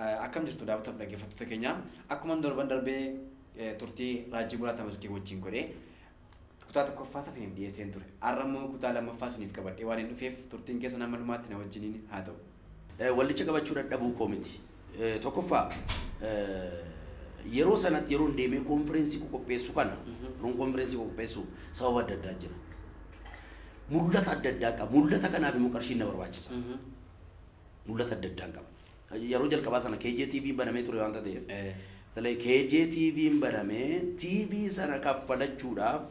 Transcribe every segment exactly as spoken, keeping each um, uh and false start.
akkam jirtu daawwataaf dhaggeeffattoota keenya akkuma darban darbee turtii raajii buraata maskii wajjin godhee kutaa tokkoffaa isaaniif dhiyeesseen ture. Har'ammoo kutaa lammaffaa isaaniif qabadhee waan hin dhufeef turtiin keessa nama dhumaatti na wajjiniin haa ta'u. Wallicha qabachuu dadhabuu koo miti. Tokkoffaa yeroo sanatti yeroo deemee konfereensii qopheessu kana yeroon konfereensii qopheessu sababa adda addaa jira. Mul'ata adda addaa qaba. Mul'ata kanaaf immoo qarshiin na barbaachisa. Mul'ata adda addaa qaba. Yeroo jalqabaa sana K J T V banamee ture waan ta'eef talee K J T V banamee T V sana kaffalachuudhaaf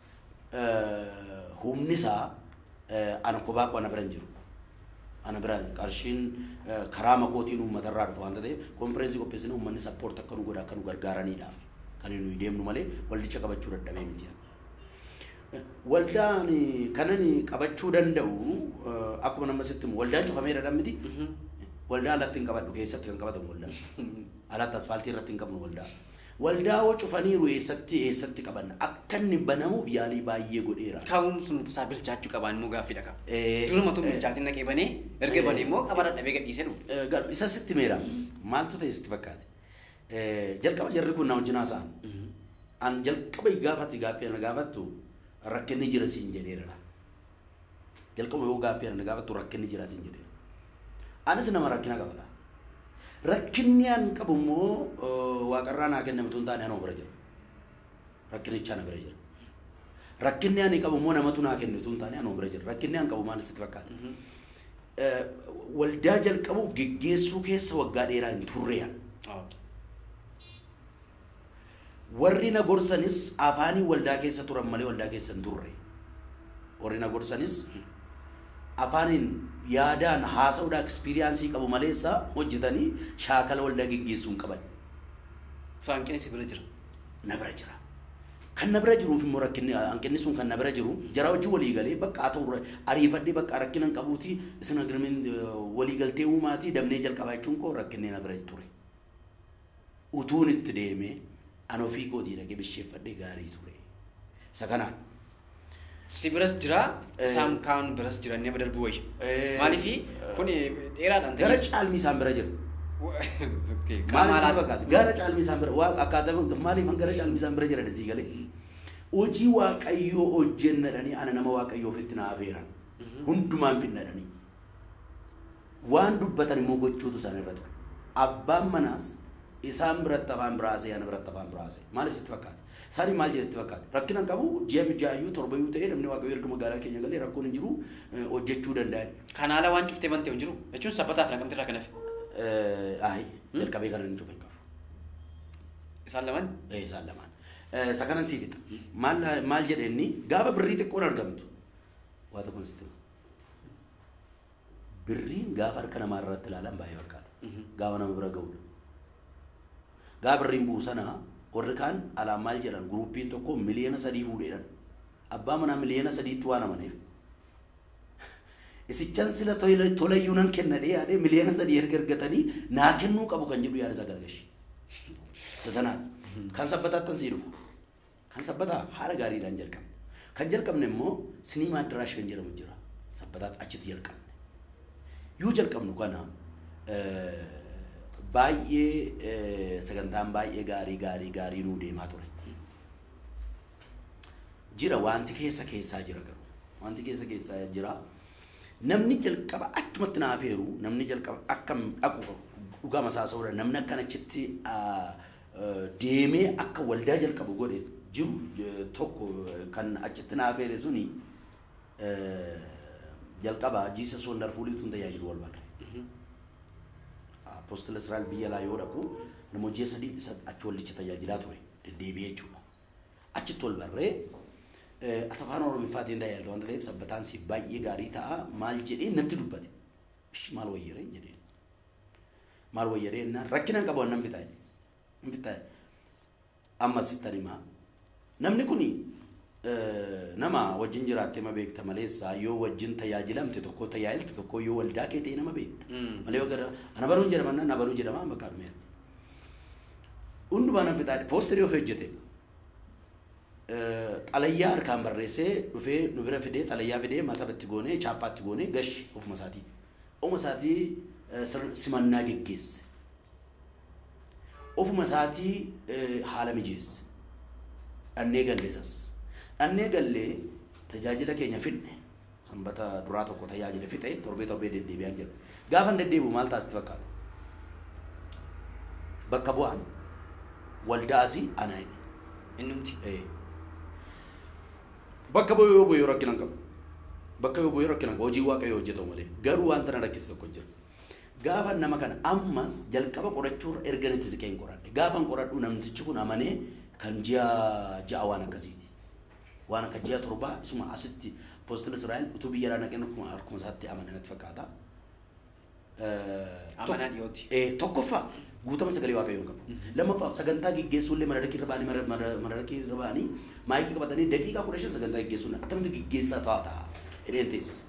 humni isaa ana kophaa koo ana bira hin jiru. Ana bira qarshiin karaa makootiin uummata irraa dhufu waan ta'eef konfereensii qopheessine uummanni sappoort akka nu godha akka nu gargaaraniidhaaf kan nuyi deemnu malee waldicha qabachuu dadhabee miti. Waldaan kanan qabachuu danda'u akkuma nama sitti waldaan cufamee dha miti. Waldaa alatti hin qabadhu keessatti kan qabatan waldaa. Alatti asfaaltii irratti hin qabnu waldaa. Waldaa hoo cufaniiru eessatti eessatti qaban akka inni banamuuf yaalii baay'ee godheera. Kaa'uun sun isaa bilchaachuu qabaan immoo gaaffiidha qaba. Duruma tun bilchaatiin naqee banee erga banee immoo qaba dadhabee gadhiisee dhufu. Isa sitti meera maaltu ta'e sitti fakkaate. Jalqaba jarri kun na wajjin haasa'an. An jalqaba gaafatti gaaffii ana gaafattu rakkinni jira siin jedheera. Jalqaba yoo gaaffii ana gaafattu rakkinni jira siin jedheera. Anis nama rakkina qabala. Rakkinni an qabu immoo waaqarraa naa kenname tun taane anoo bira jira. Rakkinicha na bira jira. Rakkinni ani qabu immoo namatu naa kenne tun taane anoo bira jira. Rakkinni an qabu maal sitti fakkaata. Waldaa jalqabuuf geggeessuu keessa waggaa dheeraa hin turreeyyan. Warri na gorsanis afaanii waldaa keessa turan malee waldaa keessa hin turre. Warri na gorsanis afaanin yaadaan haasa'uudha experience qabu maleessa hojjetanii shaakala waldaa geggeessuun qaban. Hanqinni si bira jira. Na bira jira. Kan na bira jiruuf immoo rakkinni hanqinni sun kan na bira jiru jara wajjin walii galee bakka haa ta'u ariifadhee bakka rakkina hin qabuuti isin agreement walii galtee uumaati dabnee jalqabaa jechuun koo rakkinni na bira ture. Utuun itti deemee ana ofii kootii dhaqee bisheeffadhee gaarii ture. Isa kanaan. Si biras jira, isaan kaan biras jira inni badal bu'ee. Maaliifi kun dheeraadhaan ta'e. Gara caalmi isaan bira jira. Maaliif fakkaata? Gara caalmi isaan bira waa akkaataa maaliif gara caalmi isaan bira jira dasii galee. Hojii waaqayyoo hojjennadhanii ana nama waaqayyoo ofitti na afeeran. Hundumaan finnadhanii. Waan dubbatan immoo gochuutu isaan irra ture. Abbaan manaas isaan biratti afaan biraasee ana biratti afaan biraasee. Maaliif sitti fakkaata? Sari maal jeesti fakkaate rakkina qabu ji'a mijaayyuu torbayyuu ta'ee namni waaqayyoo erga magaalaa keenya galee rakkoon hin jiru hojjechuu danda'a. Kanaala waan cuftee bantee hin jiru jechuun sabbataaf naqamti irraa kanaaf. Ayi jalqabee kana hin cufe qabu. Isaan lamaan? Isaan lamaan. Isa kanan sii fixa. Maal maal jedheenni gaafa birrii xiqqoon argamtu waa tokkoon sitti. Birriin gaafa harka namaa irratti ilaalan baay'ee fakkaata. Gaafa nama bira ga'udha. Gaafa birriin buusanaa warri kaan alaa maal jedhan guruupiin tokko miliyoona sadii fuudheedhan. Abbaa manaa miliyoona sadiitti waan amaneef. Isichaan sila tolayyuu nan kennadhee yaadee miliyoona sadii erga argatanii naa kennuu qabu kan jedhu yaada isa gargashi. Isa sanaan kan sabbataattan sii dhufa. Kan sabbataa haala gaariidhaan jalqabne. Kan jalqabne immoo siniimaa addaraashii kan jedhamu jira. Sabbataat achitti jalqabne. Yoo jalqabnu kana baay'ee sagantaan baay'ee gaarii gaarii gaarii nuu deemaa ture. Jira wanti keessa keessaa jira garuu. Wanti keessa keessaa jira. Namni jalqaba achumatti naaf heeru namni jalqaba akkam dhaqu dhugaa masaasa'uudha namni akkan achitti deemee akka waldaa jalqabu godhe jiru tokko kan achitti naaf heere suni jalqaba Jesus Wonderful tun tajaajilu wal barre. Apostle Israel biyya laa yoo dhaqu namoota ji'a sadii achi waldicha tajaajilaa ture deddeebi'ee jechuudha. Achitti wal barree atafaan Oromiffaatiin tajaajilta waan ta'eef sabbataan siif baay'ee gaarii ta'a maal jedhee natti dubbate. Ishi maal wayyaree jedheen. Maal wayyaree naan rakkina hin qabu waan nan fixaa. Hin fixaa. Ammas sittan himaa. Namni kuni nama wajjin jiraattee ma beekta maleessa yoo wajjin tajaajilamte tokko tajaajilta tokko yoo waldaa kee ta'e nama beekta. Malee waggaa ana baruu jedhama na baruu jedhama bakka dhumeera. Hundumaa nan fixaa poosterii of hojjete. Xalayyaa harkaan barreessee dhufee nu bira fidee xalayyaa fidee mataa batti goonee chaappaatti goonee gashi ofuma isaatii. Ofuma isaatii simannaa geggeesse. ofuma isaatii haala mijeesse. Dhannee galleessas. Dhannee gallee tajaajila keenya fidne sanbata duraa tokko tajaajila fixe torbee torbee deddeebi'aa jira. Gaafa deddeebi'u maal taasisti fakkaata? Bakka bu'aan waldaasii anaa inni. Innumti. Bakka bu'ee yoo bu'ee rakkina qabu. Bakka yoo bu'ee rakkina qabu hojii waaqayyoo hojjetamu malee garuu wanta na rakkisa tokko jira. Gaafa nama kana ammas jalqaba qorachuu erga itti siqeen qoradhe. Gaafa qoradhu namtichi kun amanee kan ji'a ja'a waan akkasiiti. Waan akka ji'a torbaa isuma asitti poostiin Israa'el utuu biyya irraa naqeen akkuma harkuma isaatti amanan itti fakkaata. Amanaa dhiyooti. Tokkoffaa guutama sagalee waaqayyoon qabu. Lammaffaa sagantaa gaggeessuullee mana dhaqii irra baanii mana dhaqii irra baanii maayikii qabatanii daqiiqaa kudha shan sagantaa gaggeessuun akkamitti gaggeessaa ta'a jedheen teessisa.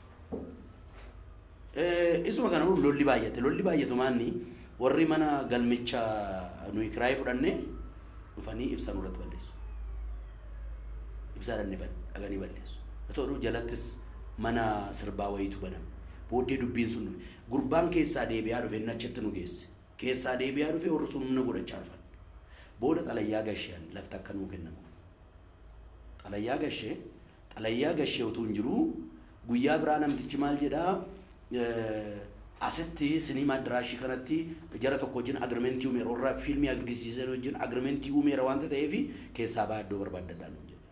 Isuma kana lolli baay'ate lolli baay'atu maanni warri mana galmicha nuyi kiraayee fudhannee dhufanii ibsa nurratti balleessu. Ibsaa dhannee dhaqanii balleessu. Otoo jalattis mana sirbaa wayiitu baname. Booddee dubbiin sun gurbaan keessaa deebi'aa dhufe inni achitti nu geesse. Keessaa deebi'aa dhufe warri sun humna godhachaa dhufan. Booda xalayyaa gasheen lafti akka nuu kennamu. Xalayyaa gashee xalayyaa gashee utuu hin jiru guyyaa biraa namtichi maal jedhaa asitti sinima diraashii kanatti jara tokko wajjin agrimentii uumeera warra fiilmii agarsiisan wajjin agrimentii uumeera wanta ta'eef keessaa ba'aa iddoo barbaadadhaan nu jedhe.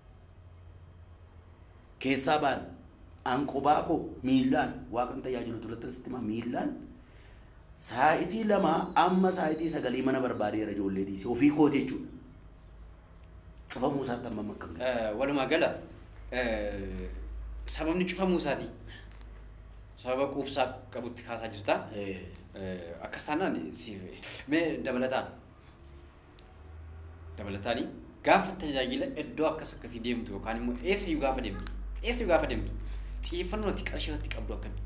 Keessaa ba'an anqobaa koo miillaan waaqan tajaajilu duratti asitti himaa miillaan saayitii lama amma saayitii sagalii mana barbaadeera ijoollee dhiisee ofii kooti jechuudha. Cufamuu isaatti amma akkam. Walumaa gala sababni cufamuu isaati. Sababa quubsaa qabutti kaasaa jirta. Akka isaanaan siif mee dabalataan dabalataani gaafa tajaajila iddoo akkas akkasii deemtu yookaan immoo eessayyuu gaafa deemtu eessayyuu gaafa deemtu xiyyeeffannoo ati qarshii irratti qabdu akkamii?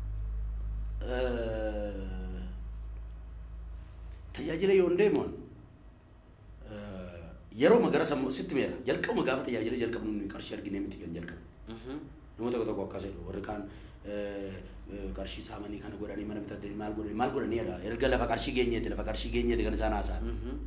Tajaajila yoo deemuun yeroo magara sitti meera jalqabuma gaafa tajaajila jalqabnu qarshii arginee miti kan jalqabu. Namoota tokko tokko akkas jedhu warri kaan qarshii saamanii kana godhanii mana bitatti maal godhanii maal godhanii jedha erga lafa qarshii geenyeeti lafa qarshii geenyeeti kan isaan haasa'an.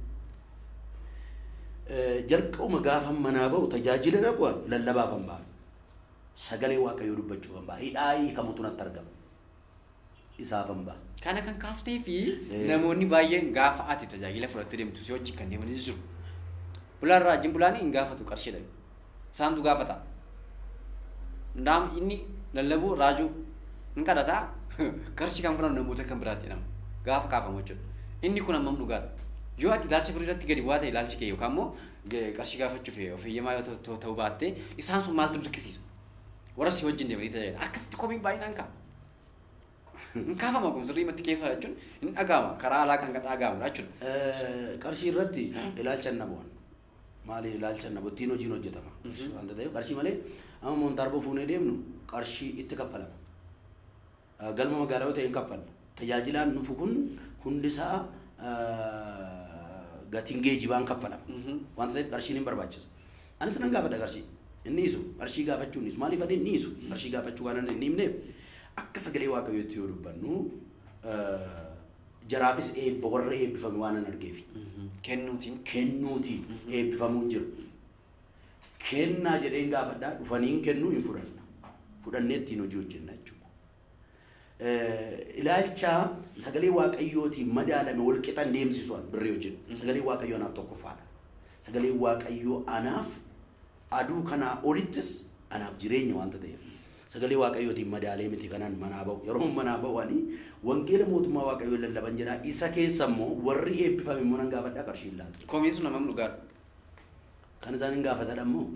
Jalqabuma gaafa manaa bahu tajaajila dhaquun lallabaafan ba'a. Sagalee waaqayyoo dubbachuufan ba'a. Hidhaa hiikamutu natti argama. Isaafan ba'a. Kana kan kaasnee fi namoonni baay'een gaafa ati tajaajila fudhattee deemtu si wajjin kan deemanis jiru. Bulaan raajin bulaanii hin gaafatu qarshiidha. Isaantu gaafata. Ndaam inni lallabuu raajuu hin kadhataa qarshii kan fudhatu namoota kan biraatti nama gaafa kaafamu jechuudha. Inni kun hammam dhugaadha. Yoo ati ilaalcha birii irratti gadi bu'aa ta'e ilaalchi kee yookaan immoo qarshii gaafachuuf of eeyyamaa yoo ta'uu baatte isaan sun maaltu dirqisiisa? Warra si wajjin deemanii tajaajila akkasitti komii baay'inaan ka'a. Hin kaafama kun sirrii matti keessaa jechuun hin dhaga'ama karaa alaa kan dhaga'amudha jechuudha. Qarshii irratti ilaalcha namoonni maali ilaalcha namoonni ittiin hojiin hojjetama. Wanta ta'eef qarshii malee amma montaarboo fuunee deemnu qarshii itti kaffalama. Galma magaalaa yoo ta'e hin kaffalla. Tajaajilaan nufu kun hundisaa gatiin geejjibaan kaffalama. Wanta ta'eef qarshiin hin barbaachisa. Anis nan gaafadha qarshii. Inni isu qarshii gaafachuu inni isu maaliif adii inni isu qarshii gaafachuu waan inni himneef akka sagalee waaqayyootti yoo dubbannu jaraafis eebba warra eebbifame waan hin argeef. Kennuutiin. Kennuutiin eebbifamuun jiru. Kennaa jedheen gaafadhaa dhufaniin kennuu hin fudhanna. Fudhannee ittiin hojii hojjenna jechuudha. Ilaalcha sagalee waaqayyootiin madaalame wal qixan deemsisuun birree hojjennu. Sagalee waaqayyoo anaaf tokkoffaadha. Sagalee waaqayyoo anaaf aduu kanaa olittis anaaf jireenya waanta ta'eef. Sagalee waaqayyootiin madaalee miti kanaan manaa bahu. Yeroo manaa bahuanii wangeela mootummaa waaqayyoo lallaban jedhaa isa keessa immoo warri eebbifame immoo nan gaafadhaa qarshii hin laatu. Komiin sun namam dhugaadha. Kan isaan hin gaafatan ammoo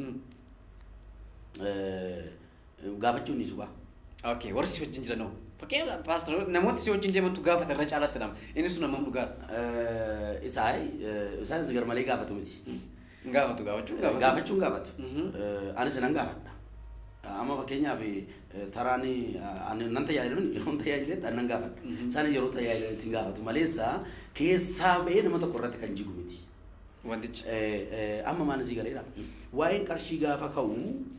gaafachuun ni suba. Okay, warri si wajjin jiran hoo? Fakkeenyaaf paastor namooti si wajjin deemantu gaafata irra caalaatti nama. Inni sun namam dhugaadha. Isaan isaan si garmalee gaafatu miti. Gaafatu gaafachuun gaafatu. Gaafachuun gaafatu. Anis nan gaafadha. Amma fakkeenyaaf taraani nan tajaajilan yeroo tajaajiletti nan gaafadha. Isaan yeroo tajaajilan ittiin gaafatu maleessa keessaa ba'ee nama tokko irratti kan jigu miti. Wantichi. Amma maal si galeera. Waa'ee qarshii gaafa ka'u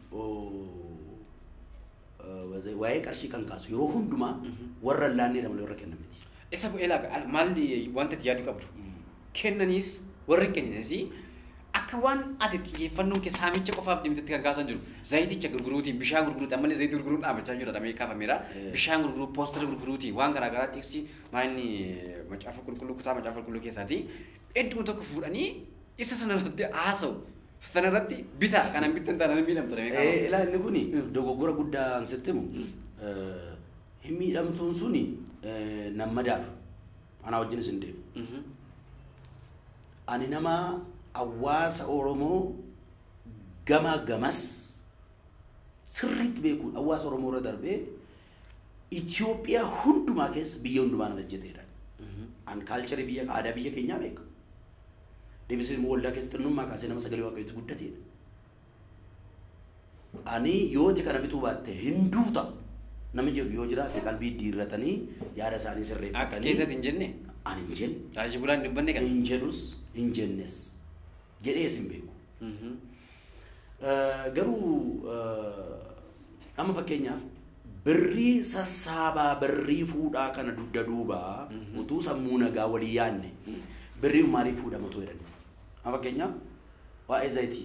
waa'ee qarshii kan kaasu yeroo hundumaa warra laannee malee warra kennan miti. Isa bu'ee laaga maalli wanta itti yaadu qabdu? kennanis warri kennanis akka waan ati xiyyeeffannoo kee saamicha qofaaf deemtetti kan kaasan jiru zayiticha gurguruutiin bishaan gurguruutiin ammallee zayita gurguruun dhaabachaa jira dhamee kaafameera bishaan gurguruu poostara gurguruutiin waan garaa garaa xiqqsi maanni macaafa qulqulluu kutaa macaafa qulqulluu keessaati hedduu tokko fuudhanii isa sanarratti haasa'u sanarratti bitaa kanan bittan taanaan miidhamtu dhamee kaafame. Ilaa inni kuni dogoggora guddaa sittimu hin miidhamtuun suni nama daalu anaa wajjin isin deemu. Ani nama hawaasa Oromoo gama gamas sirriitti beekuun hawaasa Oromoo irra darbee Itoophiyaa hundumaa keessa biyya hundumaa nama hojjeteedha. An kaalcharii biyya aadaa biyya keenyaa beeka. Deebisee immoo waldaa keessatti xinnummaa kaasee nama sagalee waaqayyootti guddateedha. Ani yooti kana bituu baatte hinduuta namni jedhu yoo jiraate qalbii diirratanii yaada isaanii sirreeffatanii. Akka keessatti hin jenne? Ani hin jenne. Raajii bulaan dubbanne kan? Hin jedhus hin jennes. Jedhee isin beeku. Garuu amma fakkeenyaaf birrii sassaabaa birrii fuudhaa kana dugda duubaa utuu sammuu nagaa walii yaadne birrii maaliif fuudhamatu jedhan. Amma fakkeenyaaf waa'ee zayitii.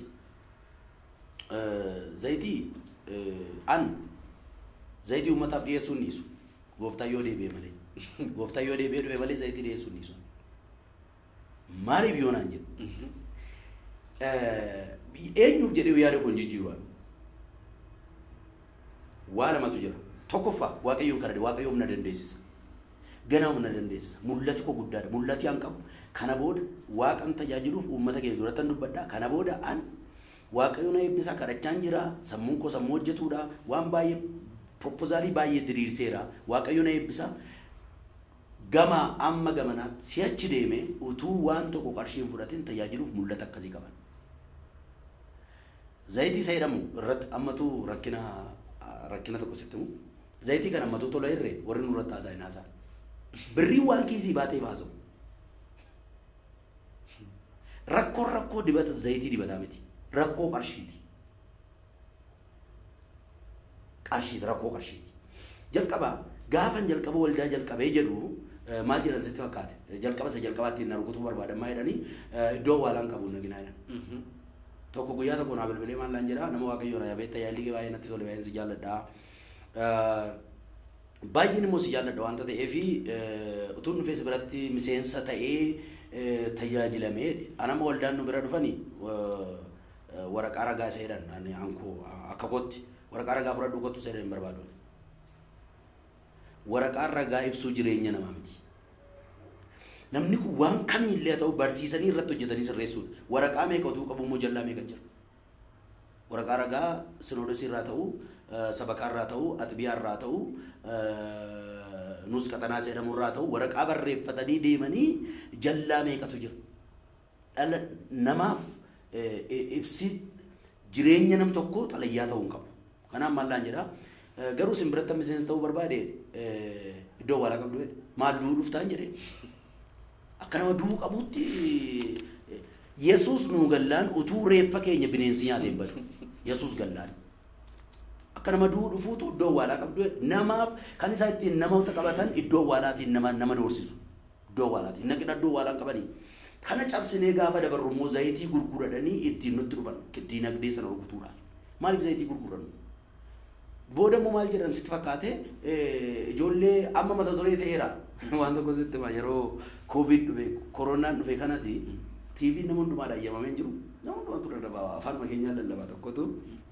Zayitii an zayitii uummataaf dhiyeessuu hin dhiisu. Gooftaan yoo deebi'e malee. Gooftaan yoo deebi'e dhufe malee zayitii dhiyeessuu hin dhiisu. Maaliif yoo naan jedhu. Eenyuuf jedhee yaada kun jijjiiruudhaan waa lamatu jira. Tokkoffaa waaqayyoon kadhadhe waaqayyoon humna dandeessisa. Ganaa humna dandeessisa. Mul'ati koo guddaadha. Mul'ati an qabu. Kana booda waaqan tajaajiluuf uummata keenya duratti dubbadha. Kana booda an waaqayyoon eebbisaa kadhachaan jira. Sammuun koo sammuu hojjetuudha. Waan baay'ee proposaalii baay'ee diriirseera. Waaqayyoon eebbisaa. Gama amma gamanaatti si'achi deeme utuu waan tokko qarshiin fudhatin tajaajiluuf mul'ata akkasii qaban. Zayitii isa jedhamu irratti ammatu rakkina rakkina tokko sittimu. Zayitii kana ammatu tola irree warri nurratti haasa'in haasa'an. Birrii waan kiisii baatee baasa'u. Rakkoo rakkoo dibata zayitii dibataa miti. Rakkoo qarshiiti. Qarshiiti rakkoo qarshiiti. Jalqaba gaafan jalqaba waldaa jalqabee jedhu maal jedhan sitti fakkaate. Jalqaba isa jalqabaatti hin arguutu barbaadan maa jedhanii iddoo waalaan qabu naginaa jedhan. Tokko guyyaa tokko naa bilbilee maal laan jedhaa nama waaqayyoon ayyaabee tajaajilii baay'ee natti tole baay'een si jaalladhaa. Baay'een immoo si jaalladha waan ta'eef utuun dhufees biratti miseensa ta'ee tajaajilamee anama waldaan nu bira dhufanii waraqaa ragaa isa jedhan ani ankoo akka kootti waraqaa ragaa fudhadhuu kottu isa jedhan hin barbaadu. Waraqaa ragaa ibsuu jireenya namaa miti. Namni kun waan kamiillee ta'u barsiisanii irratti hojjetanii sirreessuudha. Waraqaa meeqa utuu qabu immoo jallaa meeqa jira. Waraqaa ragaa sinoodosii irraa ta'u, sabaqaa irraa ta'u, atbiyaa irraa ta'u, nus qaxanaa jedhamu irraa ta'u waraqaa barreeffatanii deemanii jallaa meeqatu jira. Dhala namaaf ibsi jireenya nam tokko xalayyaa ta'uu hin qabu. Kanaaf maallaan jedhaa garuu isin biratti miseensa ta'uu barbaade iddoo waalaa qabdu maal du'uu dhuftaan jedhee. Akka nama du'uu qabutti Yesuus nu gallaan utuu reeffa keenya bineensi nyaatee hin badu. Yesuus gallaan. Akka nama du'uu dhufuutu iddoo waalaa qabdu namaaf kan isaa ittiin namoota qabatan iddoo waalaatiin nama nama doorsisu. Iddoo waalaatiin naqina iddoo waalaan qabanii. Kana cabsinee gaafa dabarru immoo zayitii gurguradanii ittiin nutti dhufan diinagdee sana rukutuudhaaf. Maaliif zayitii gurgurannu? Booda immoo maal jedhan sitti fakkaate ijoollee amma mata duree ta'eera. Waan tokko sitti ma yeroo covid dhufe koronaan dhufe kanatti T V nama hundumaadhaan eeyyamamee jiru. Nama hundumaatu dadhabaa afaan makeenyaan lallabaa tokkotu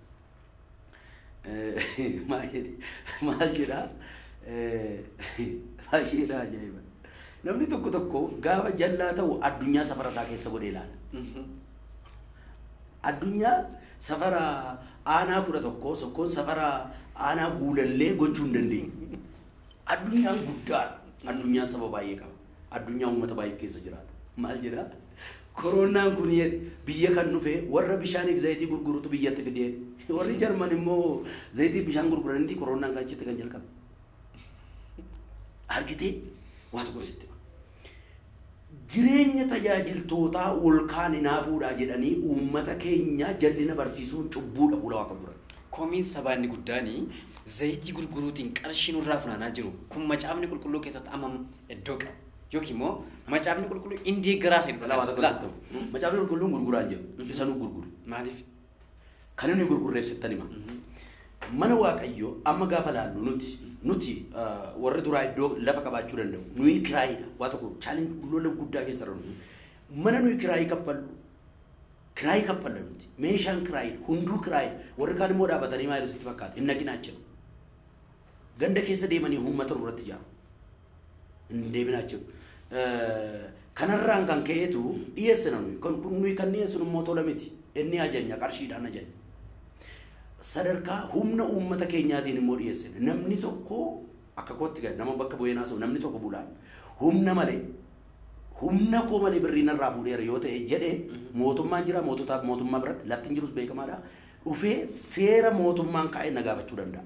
maal jedhaa baay'eedha ajaa'iba. Namni tokko tokko gaafa jallaa ta'u addunyaa safara isaa keessa godhee ilaala. Addunyaa safara aanaa kudha tokko sokkoon safara aanaa guulallee gochuu hin dandeenye. Addunyaan guddaadha. Addunyaan saba baay'ee qaba. Addunyaa uummata baay'ee keessa jiraata. Maal jedhaa? Koronaan kun biyya kan dhufe warra bishaaniif zayitii gurgurutu biyyatti fidee. Warri Jarman immoo zayitii bishaan gurguranitti koronaan kan achitti kan jalqabe. Argitee waa tokko sitti. Jireenya tajaajiltootaa ol kaan hinaafuudhaa jedhanii uummata keenya jallina barsiisuun cubbuudha fuula waaqa dura. Komiin sabaa inni guddaanii zayitii gurguruutiin qarshiin irraa funaanaa jiru kun macaafni qulqulluu keessatti amam iddoo qaba yookiin immoo macaafni qulqulluu indii garaa isa Laa waan tokko sitti macaafni qulqulluun gurguraan jiru isa nu gurguru. Maaliif? Kan inni gurgurreef sittan hima. Mana Waaqayyoo amma gaafa laallu nuti nuti warri duraa iddoo lafa qabaachuu danda'u nuyi kiraayidha waa tokko chaalenjii lola guddaa keessa jiru. Mana nuyi kiraayii kaffallu kiraayii kaffalla nuti meeshaan kiraayii hunduu kiraayii warri kaan immoo dhaabatanii maal sitti fakkaata hin naqinaa jiru. Ganda keessa deemanii uummata irratti jaaru. Hin deeminaa jiru. Kanarraan kan ka'eetu dhiyeessina nuyi kan nuyi kan dhiyeessinu immoo tola miti inni ajanya qarshiidhaan ajanya. Sadarkaa humna uummata keenyaatiin immoo dhiyeessine namni tokko akka kootti gad nama bakka bu'ee naasa'u namni tokko bulaan humna malee humna koo malee birriin irraa fuudheera yoo ta'e jedhee mootummaan jira moototaaf mootummaa biratti lafti hin jirus beekamaadha dhufee seera mootummaan kaa'ee na gaafachuu danda'a.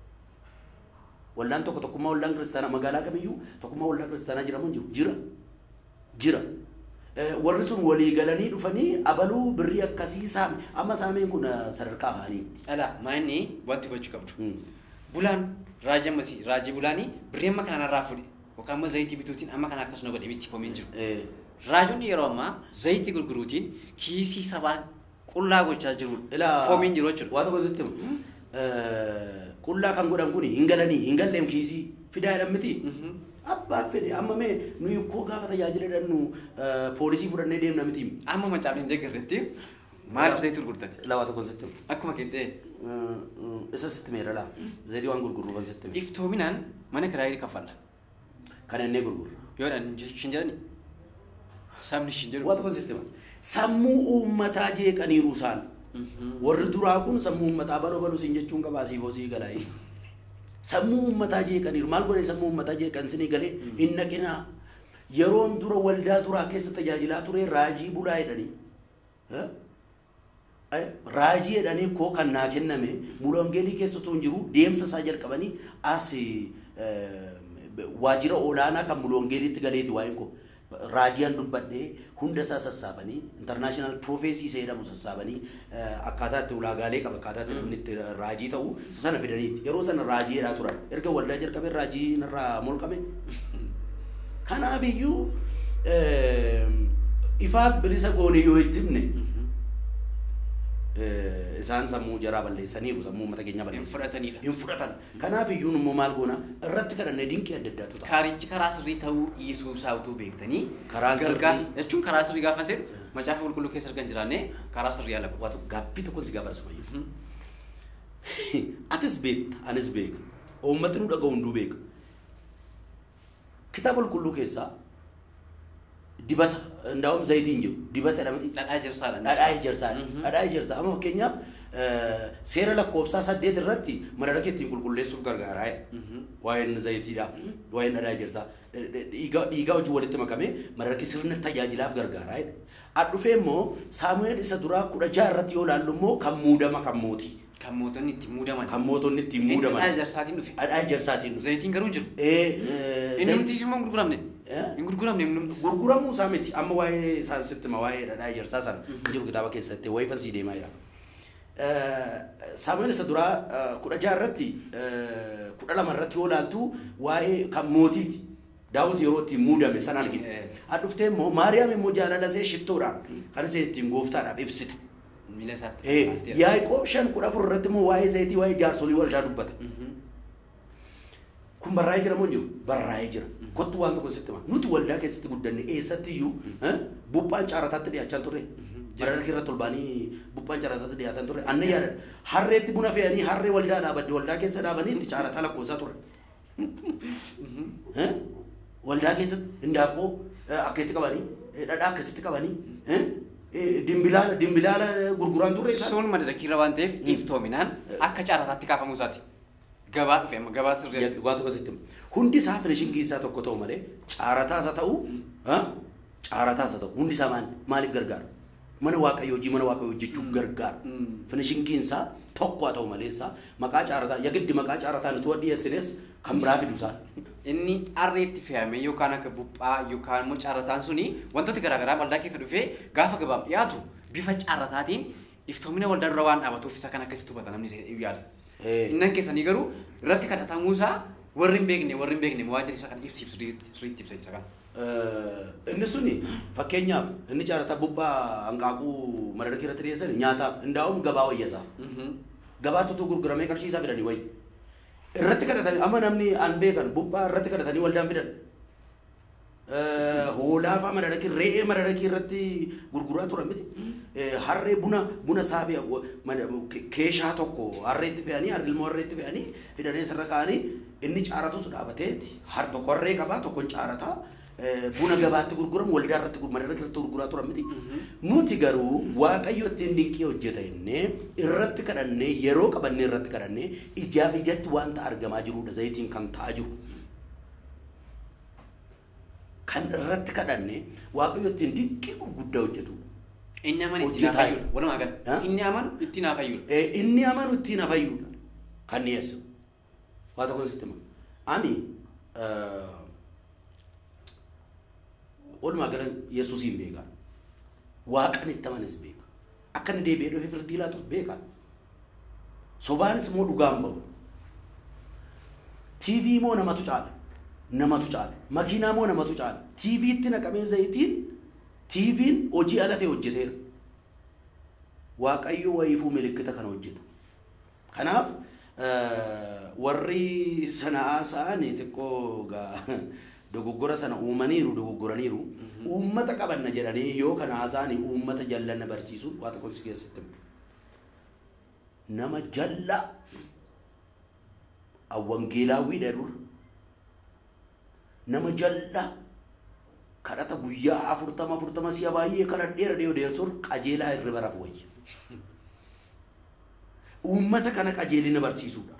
Wallaan tokko tokkummaa wallaan kiristaanaa magaalaa kamiyyuu tokkummaa waldaa kiristaanaa jiramu hin jiru jira jira. Warri sun walii galanii dhufanii abaluu birrii akkasii saame amma saameen kun sadarkaa afaaniitti. Ala maanni wanti gochuu qabdu. Bulaan raajii ammasii raajii bulaanii birrii amma kanaan irraa fuudhe yookaan immoo zayitii bituutiin amma kana akkasuma godhee itti foomeen jiru. Raajoonni yeroo ammaa zayitii gurguruutiin kiisii sabaa qullaa gochaa jiru foomeen jiru jechuudha. Waa tokko sitti qullaa kan godhan kun hin galanii hin galleem kiisii fidaa jedhan miti. Abbaa fedhe amma mee nuyi koo gaafa tajaajila dhannu poolisii fudhannee deemna miti. Amma macaafni hin deeggarretti maaliif zayitii gurgurtan? Lawaa tokko sitti. Akkuma keettee. Isa sitti meera laa zayitii waan gurguru kan sitti. Iftoominaan mana kiraayii kaffalla. Kan inni gurguru. Yoodhaan shin jedhani sabni shin jedhu. Waa tokko sitti sammuu uummataa jeeqaniiru isaan. Warri duraa kun sammuu uummataa baroo baluu siin jechuun qabaasii boosii galaayii. Sammuu uummataa jeeqaniiru maal godhe sammuu uummataa jeeqan sinii galee hin naqinaa yeroon dura waldaa duraa keessa tajaajilaa ture raajii bulaa jedhanii raajii jedhanii koo kan naa kenname mulongeelii keessattuu hin jiru deemsa isaa jalqabanii as waajjira olaanaa kan mulongeeliitti galeeti waa'een koo raajiyaan dubbadhee hunda isaa sassaabanii international prophecy jedhamu sassaabanii akkaataa itti ulaagaalee qaba akkaataa itti namni itti raajii ta'u sana fidaniiti yeroo sana raajii jedhaa turan erga waldaa jalqabee raajii irraa molqame kanaaf iyyuu ifaaf bilisa goonee yoo itti himne isaan sammuu jaraa balleessaniiru sammuu uummata keenya balleessan hin fudhatan kanaaf iyyuu immoo maal goona irratti kadhannee dinqii adda addaatu ta'a. Kaarichi karaa sirrii ta'uu dhiisuu isaa utuu beektanii karaan sirrii jechuun karaa sirrii gaafa jedhu macaafa qulqulluu keessa argan jiraanne karaa sirrii ala waa tokko gaaffii tokko si gaafa sumayyu. Atis beekta anis beeka uummatni nu dhaga'u hunduu beeka. Kitaaba qulqulluu keessaa dibata ndaawum zayitiin jiru dibata jedhamati dhadhaa jirsaadha. Dhadhaa jirsaadha. Dhadhaa jirsaa amma fakkeenyaaf seera lakkoofsaa saddeet irratti madara kee ittiin qulqulleessuuf gargaaraa waa'een zayitiidha waa'een dhadhaa jirsaa dhiigaa hojii walitti makamee madara kee sirna tajaajilaaf gargaaraa. Adhufee immoo Saamu'eel isa duraa kudha jaha irratti yoo ilaallu immoo kan muudama kan mootii. Kan mootonni itti muudaman. Kan mootonni itti muudaman. Dhadhaa jirsaatiin dhufe. Dhadhaa jirsaatiin dhufe. Zayitiin garuu jiru. Ee inni nuti immoo gurguramne. Hin gurguramne inni gurguramuu isaa miti amma waa'ee isaan sitti ma waa'ee dhadhaa jirsaa sana jiru kitaaba keessatti waa'ee fansii deemaa jira. Saamu'eel isa duraa kudha jaha irratti kudha lama irratti yoo ilaaltu waa'ee kan mootiiti. Daawit yeroo ittiin muudame sana argite. Adhuftee immoo Maariyaam immoo jaalala ishee shittoodhaan kan ishee ittiin gooftaadhaaf ibsite. Miila isaatti. Yaaqoob shan kudha afur irratti immoo waa'ee zayitii waa'ee jaarsolii waldaa dubbata. Kun barraa'ee jira moo jiru? Barraa'ee jira. Kottu waan tokko sitti hima. Nuti waldaa keessatti guddanne eessatti iyyuu buphaan caarataatti dhiyaachaa turre. Barara irratti ol baanii buphaan caarataatti dhiyaatan turre. Anna yaadan harreetti buna fe'anii harree waldaa dhaabadde waldaa keessa dhaabanii itti caarataa lakkoofsaa ture. Waldaa keessatti hindaaqqoo akka itti qabanii dhadhaa akkasitti qabanii dimbilaala dimbilaala gurguraan turre. Sun madda kiira waan ta'eef iftoominaan akka caarataatti kaafamuu isaati. Gabaa dhufe amma gabaa sirrii. Waa tokko sitti hundi isaa finishingii isaa tokko ta'u malee caarataa isa ta'u caarataa isa ta'u hundi isaa maaliif gargaara? Mana waaqayyoo hojii mana waaqayyoo hojjechuuf gargaara. Finishingiin isaa tokko haa ta'u malee isaa maqaa caarataa yagiddi maqaa caarataa nuti wadhi dhiyeessines kan biraa fidu isaa. Inni arreetti fe'amee yookaan akka buphaa yookaan immoo caarataan suni wantoota garaagaraa waldaa keessa dhufee gaafa gabaaf dhiyaatu bifa caarataatiin iftoomina waldaa dura waan dhaabatuuf isa kan akkasitti hubata namni yaada. Innan keessanii garuu irratti kadhatamuu isaa warri hin beekne warri hin beekne waajjira isa kan ibsiif sirriitti ibsa isa kan. inni suni fakkeenyaaf inni jaarata bubbaa hanqaaquu madarakii irratti dhiyeessan nyaataaf indaa'uun gabaa wayyasaa. Gabaatu gurguramee qarshii isaa fidanii wayi. Irratti kadhatanii amma namni an beekan bubbaa irratti kadhatanii waldaan fidan. Hoolaa fa'a madarakii re'ee madarakii irratti gurguraa turan miti. Harree buna buna saafii keeshaa tokko harreetti fe'anii harrilmoo harreetti fe'anii fidanii sirra kaa'anii inni caaratus dhaabateeti. Har tokko harree qabaa tokko caarataa. Buna gabaatti gurguramu waldaa irratti madarakii irratti gurguraa turan miti. Nuti garuu waaqayyo ittiin dinqii hojjeta innee irratti kadhannee yeroo qabannee irratti kadhannee ijaaf ijatti wanta argamaa jirudha zayitiin kan ta'aa jiru. Kan irratti kadhannee waaqayyo ittiin dinqii gurguddaa hojjetu. Inni amanu ittiin hafayyuudha. Walumaa gala. Inni amanu ittiin hafayyuudha. Inni amanu ittiin hafayyuudha. Kan dhiyeessu. Waa tokko sitti hima. Ani walumaa gala Yesuusiin beekan. Waaqan itti amanis beeka. Akka inni deebi'ee dhufee firdii laatus beekan. Sobaanis immoo dhugaan bahu. Tiivii immoo namatu caala. Namatu caala. Makiinaa immoo namatu caala. Tiiviitti naqamee zayitiin tiiviin hojii ala ta'e hojjeteera. Waaqayyo wayiifuu milikkita kana hojjeta. Kanaaf warri sana haasa'anii xiqqoo dogoggora sana uumaniiru dogoggoraniiru uummata qabanna jedhanii yoo kana haasa'anii uummata jallanna barsiisu waa tokko si keessatti nama jalla awwangeelaawii dheerur nama jalla kadhata guyyaa afurtama afurtama si'a baay'ee kadhadheera dhiyoo deessuun qajeelaa irra barafu wayya. Uummata kana qajeelina barsiisuudha.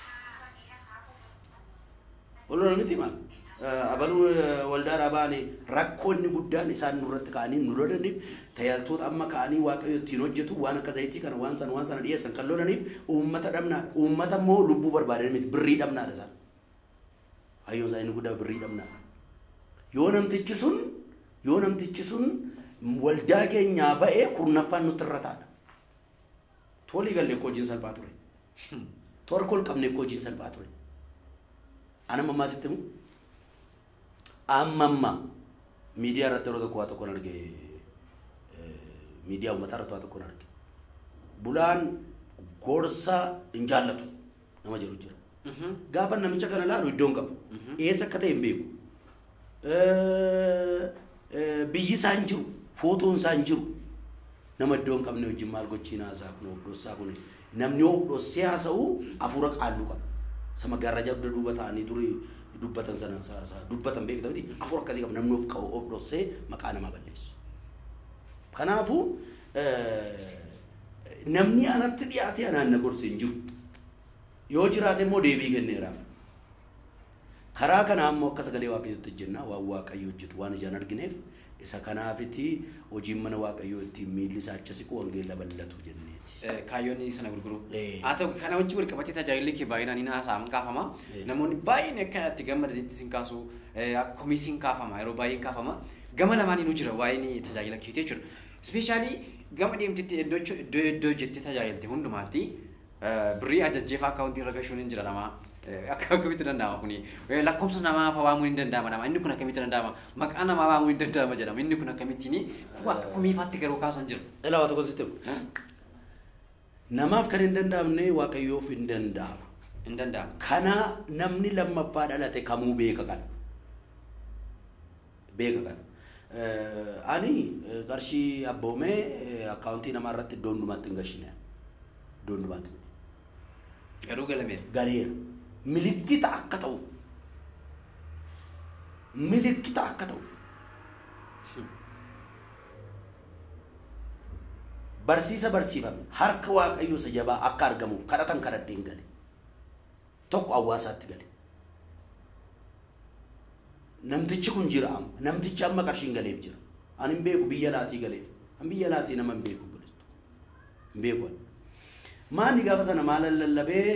Waluma miti maal? Abaluu waldaa rabaanii rakkoonni guddaan isaan nurratti ka'anii nu lolaniif tajaajiltoota amma ka'anii waaqayyo ittiin hojjetu waan akka zayitii kana waan sana waan sana dhiyeessan kan lolaniif uummata dhabnaa uummata immoo lubbuu barbaadan miti birrii dhabnaadha isaan. Hayyoon isaa inni guddaa birrii dhabnaadha. Yoo namtichi sun yoo namtichi sun waldaa keenyaa ba'ee kurnaffaan nutti irra ta'a. Tolii galee hojiin salphaa ture. Torkol qabnee hojiin salphaa ture. Ana mammaa sitti mu amma amma miidiyaa irratti yeroo tokko waa tokkoon argee miidiyaa uummataa irratti waa tokkoon arge. Bulaan gorsa hin jaallatu nama jiru jira. Gaafa namicha kana laalu iddoon qabu. Eessa akka ta'e hin beeku. Biyyi isaa hin jiru. Footoon isaa hin jiru. Nama iddoon qabne wajjin maal gochiin haasaa kun hordossaa kun namni hordossee haasa'u hafuura qaalluu qaba. Sama gaarrajaa duuba ta'anii durii dubbatan sana dubbatan beektaa miti hafuura akkasii qaba namni of qabu hordossee maqaa namaa balleessu. Kanaafuu namni anatti dhiyaatee anaan na gorsee hin jiru. Yoo jiraate immoo deebii kenneeraaf. Karaa kana ammoo akka sagalee waaqayyootti jenna waan waaqayyo hojjetu waan ijaan argineef isa kanaafiti hojiin mana waaqayyoo ittiin miilli isaa achi siqu wangeela bal'atu jenneeti. Kaayyoonni sana gurguru. Haa ta'u kana wajjin wal qabatee tajaajilli kee baay'inaan ni haasa'ama kaafama. Namoonni baay'een akka itti gammadanitti sin kaasu akkumii sin kaafama yeroo baay'een kaafama. Gama lamaaniinuu jira waa'een tajaajila keetii jechuudha. Ispeeshaalii gama deemtitti iddoo iddoo jettee tajaajilte hundumaatti birrii ajajjeefaa akkaawuntii irra gashuun hin jira namaa. Akka akkamitti danda'ama kuni lakkoofsa namaa waamuu hin danda'ama nama inni kun akkamitti danda'ama maqaa namaa waamuu hin danda'ama jedhama inni kun akkamittiin kuwa akka kumiifaatti garuu kaasan jiru. Ilaa waa tokko sitti namaaf kan hin danda'amne waaqayyoof hin danda'ama. Hin danda'ama. Kana namni lammaffaa dhalate kamuu beeka kan beeka kan ani qarshii abboomee akkaawuntii namaa irratti iddoon dhumaatti hin gashine iddoon dhumaatti. Garuu galameera. Galeera. Milikkita akka ta'uuf milikkita akka ta'uuf barsiisa barsiifame harka waaqayyoo isa jabaa akka argamuuf kadhatan kadhadheen gale tokko hawaasaatti gale namtichi kun jira amma namtichi amma qarshiin galeef jira ani hin beeku biyya laatii galeef an biyya laatii nama hin beeku hin beeku maani gaafa sana maalan lallabee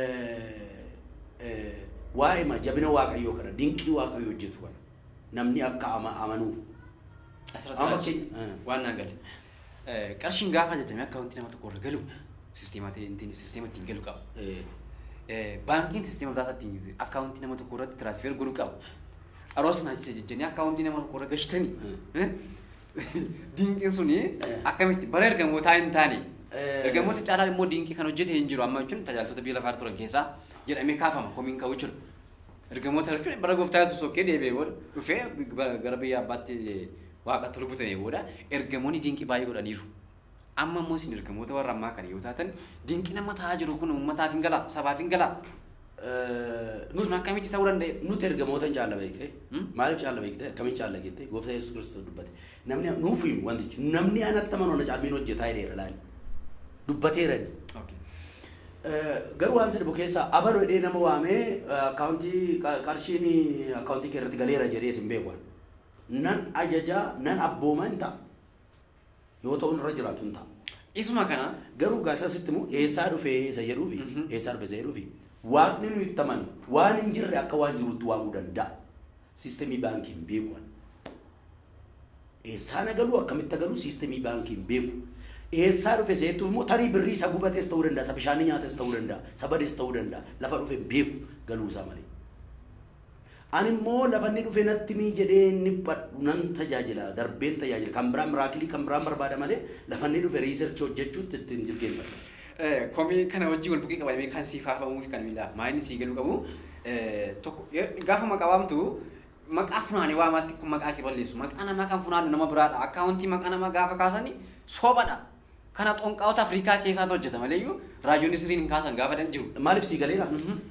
waa'ee ma jabina waaqayyoo kana dinqii waaqayyoo hojjetu kana namni akka amanuuf asirratti waan naa gale qarshiin gaafa jedhamee akkaawuntii nama tokko irra galu sisteema ittiin galu qaba. Baankiin sisteema biraas ittiin akkaawuntii nama tokko irratti tiraansfer godhuu qaba. aroos na jejjeni akkaawuntii nama qorra gashtanii dinqiin suni akkamitti bara ergamootaa hin taane ergamoota caalaa immoo dinqii kan hojjete hin jiru amma jechuun tajaajiltoota biyya lafaa turan keessaa jedhamee kaafama komiin ka'u jechuudha. Ergamoota jechuun bara gooftaa Yesuus okkee deebi'ee booda dhufee gara biyya abbaatti waaqa tolu butanii booda ergamoonni dinqii baay'ee godhaniiru. Amma immoo isin ergamoota warra ammaa kana yoo taatan dinqii nama ta'aa jiru kun uummataaf hin galaa sabaaf hin galaa. Nuti akkamitti ta'uu danda'e? Nuti ergamoota hin caalla beekte maaliif caalla beekte akkamiin caalla jettee gooftaa Yesuus Kiristoos dubbate namni nuuf himu wantichi namni anatti amanu caalmiin hojjetaa jedheera laali dubbateera. Garuu waan sadii keessaa abaloo hidhee nama waamee akkaawuntii qarshiin akkaawuntii kee irratti galeera jedhee isin beeku nan ajajaa nan abbooma hin ta'a yoo ta'u irra jiraatu hin ta'a. Isuma kana garuu gaasa sitti immoo eessaa dhufee isa jedhuufi eessaa dhufee isa jedhuufi waaqni nu itti amanu waan hin jirre akka waan jirutti waamuu danda'a. Siistemii baankiin beeku eessaa nagaluu akkamitti agaluu siistemii baankiin beeku. Eessaa dhufe seetu immoo tarii birrii isa gubatees ta'uu danda'a, isa bishaanii nyaates ta'uu danda'a, isa badees ta'uu danda'a. Lafa dhufe beeku galuusaa malee. Ani immoo lafa inni dhufe natti mii jedhee inni badhu nan tajaajila, darbeen tajaajila. Kan biraan miraakilii kan biraan barbaada malee lafa inni dhufe riisarchii hojjechuutti ittiin jilgeenfadha. Komii kana wajjin wal bukkee qabamee kan siif haafamuu fi kan miidhaa maayini sii galuu qabu tokko gaafa maqaa waamtu maqaa funaanii waamaatti kun maqaa kee balleessu maqaa namaa kan funaanu nama biraadha akkaawuntii maqaa namaa gaafa kaasanii soobadha. Kana xonqaawota Afrikaa keessaatu hojjeta maleeyyuu raajoonni sirriin hin kaasan gaafa dan jiru. Maaliif sii galeera?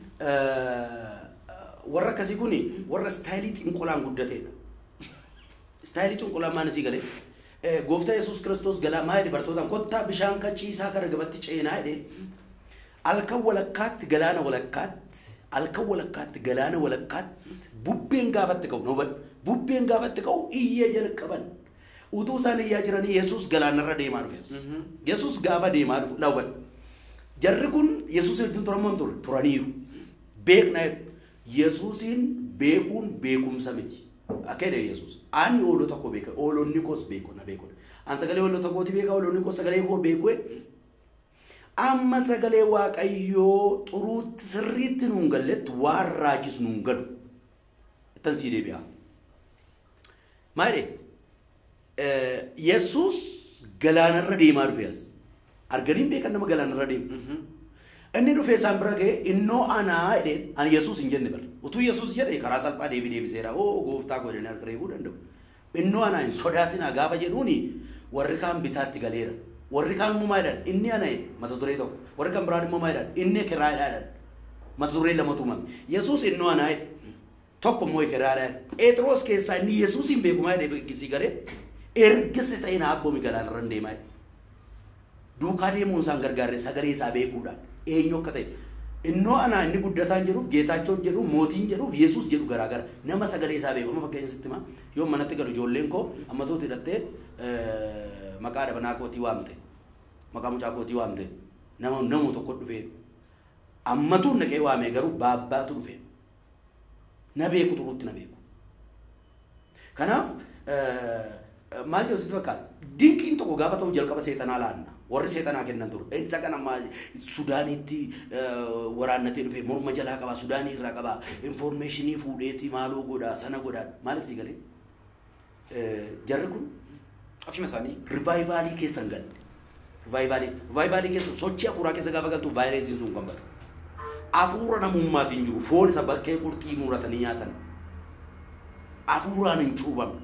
Warra akkasii kun warra istaayilii xinqolaan guddateedha. Istaayilii xinqolaan maana sii galee? Gooftaa Yesuus Kiristoos galaa maa jedhe bartootaan kottaa bishaan kachiisaa gara gabatti ceenaa jedhee halkan walakkaatti galaana walakkaatti halkan walakkaatti galaana walakkaatti bubbeen gaafatti ka'u noobal bubbeen gaafatti ka'u iyyee jalqaban. Utuu isaan iyyaa jiranii Yesuus galaanarra deemaa dhufe. Yesuus gaafa deemaa dhufu laawwan. Jarri kun Yesuus wajjin turaman ture turaniiru. Beekna Yesuusin beekuun beekumsa miti. Akkana Yesuus ani ooloo tokko beeka oolonni koos beeku na beeku. An sagalee ooloo tokkooti beeka oolonni koos sagalee koo beeku. Amma sagalee Waaqayyoo xuruutti sirriitti nuun galletti waan raajis nuun galu. Ittan sii deebi'a. Maali? Yesuus galaanarra deemaa dhufees arganiin beekan nama galaanarra deemu. Inni dhufee isaan bira ga'e innoo anaa jedheen ani Yesuus hin jenne bala. Utuu Yesuus jedhe karaa salphaa deebii deebiseera. Oo gooftaa koo jedhanii harka reebuu danda'u. Innoo anaa hin sodaatinaa gaafa jedhuuni warri kaan bitaatti galeera. Warri kaan immoo maa jedhan inni ana mata duree tokko. Warri kaan biraan immoo maa jedhan inni kiraadhaa jedhan. Mata duree lamatu uumame. Yesuus innoo anaa jedhe tokko immoo kiraadhaa jedhan. Phexros keessaa inni Yesuus hin beeku maa jedhe gisii garee ergisi ta'in abbomi galaanarra deemaa duukaa deemuun isaan gargaaree sagalee isaa beekuudhaan eenyu akka ta'e innoo anaa inni guddataan jedhuuf geetaachoon jedhuuf mootiin jedhuuf Yesuus jedhu garaagara nama sagalee isaa beeku nama fakkeenya sitti maa yoo manatti galu ijoolleen koo ammatooti hidhattee maqaa dhabanaa kootii waamte maqaa mucaa kootii waamte nama namu tokko dhufee ammatuun naqee waamee garuu baabbaatu dhufee na beeku turuutti na beeku kanaaf maal jechuu fakkaata dinqiin tokko gaafa ta'u jalqaba seexanaa laanna warri seexanaa kennan ture isa kana maal Sudaanitti waraannatee dhufee morma jalaa qaba Sudaanii irraa qaba informationii fuudheeti maaloo godhaa sana godhaa maaliif sii galee jarri kun ofii masaanii rivaayivalii keessa hin galle rivaayivalii rivaayivalii keessa sochii hafuuraa keessa gaafa galtu vaayirasiin sun kan badu hafuura namummaatiin jiru foon isa bakkee qurxii muratanii nyaatan hafuuraan hin cuubamne.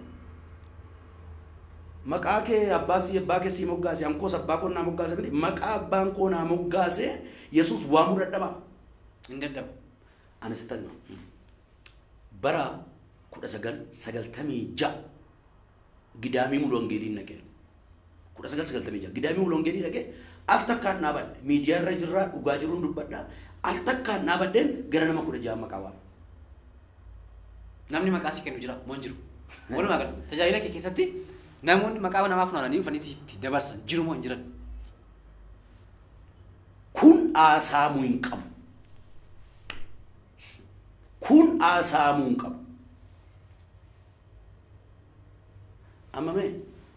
Maqaa kee abbaasii abbaa kee sii moggaase ankoos abbaa koo naa moggaase bile maqaa abbaan koo naa moggaase Yesuus waamuu dadhaba. Hin dadhabu. Ani sitti hima. Bara kudha sagal sagaltamii ja'a gidaamii mulongeedii naqee kudha sagal sagaltamii ja'a gidaamii mulongeedii naqee al takkaan dhaabadhe miidiyaa irra jirraa dhugaa jiruun dubbadhaa al takkaan dhaabadheen gara nama kudha ja'a maqaa waama. Namni maqaa si kennu jira moo hin jiru? Walumaa gala tajaajila kee keessatti namoonni maqaa namaa funaananii dhufanii itti dabarsan jiru moo hin jiran? Kun aasaamuu hin qabu. Kun aasaamuu hin qabu. Amma mee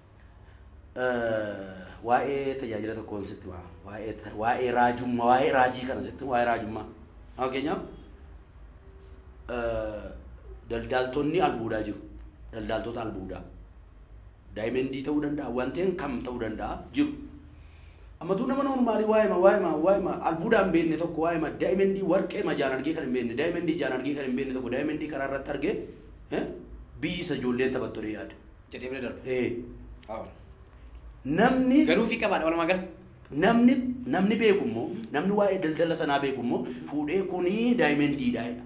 waa'ee tajaajila tokkoon sitti maa waa'ee waa'ee raajummaa waa'ee raajii kana sitti waa'ee raajummaa fakkeenyaaf daldaltoonni albuudaa jiru. Daldaltoota albuudaa. Daayimendii ta'uu danda'a. Wanteen kam ta'uu danda'a jiru. Ammatu nama normaali waa'ima waa'ima waa'ima albuudaan beekne tokko waa'ima daayimendii warqee majaan argee kan hin beekne daayimendii jaan argee kan hin beekne tokko daayimendii karaa irratti argee biyyi isa ijoolleen taphattu dha yaada. Jedhee bira darba. Ee. Namni garuu fi qabaadha walumaa gala. Namni namni beeku immoo namni waa'ee daldala sanaa beeku immoo fuudhee kunii daayimendiidha jedha.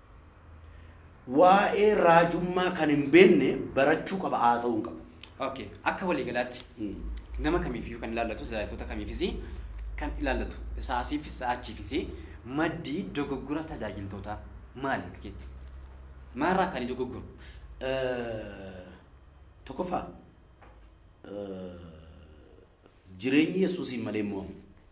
Waa'ee raajummaa kan hin beekne barachuu qaba haasa'uu qaba. Okay. Akka walii galaatti nama kamiifiyyuu kan ilaallatu tajaajiltoota kamiifis kan ilaallatu saasiif sa'achiifis maddii dogoggora tajaajiltoota maali akka keetti? Maarraa kan dogogguru? Tokkoffaa jireenyi Yesuusiin malee mo'amu.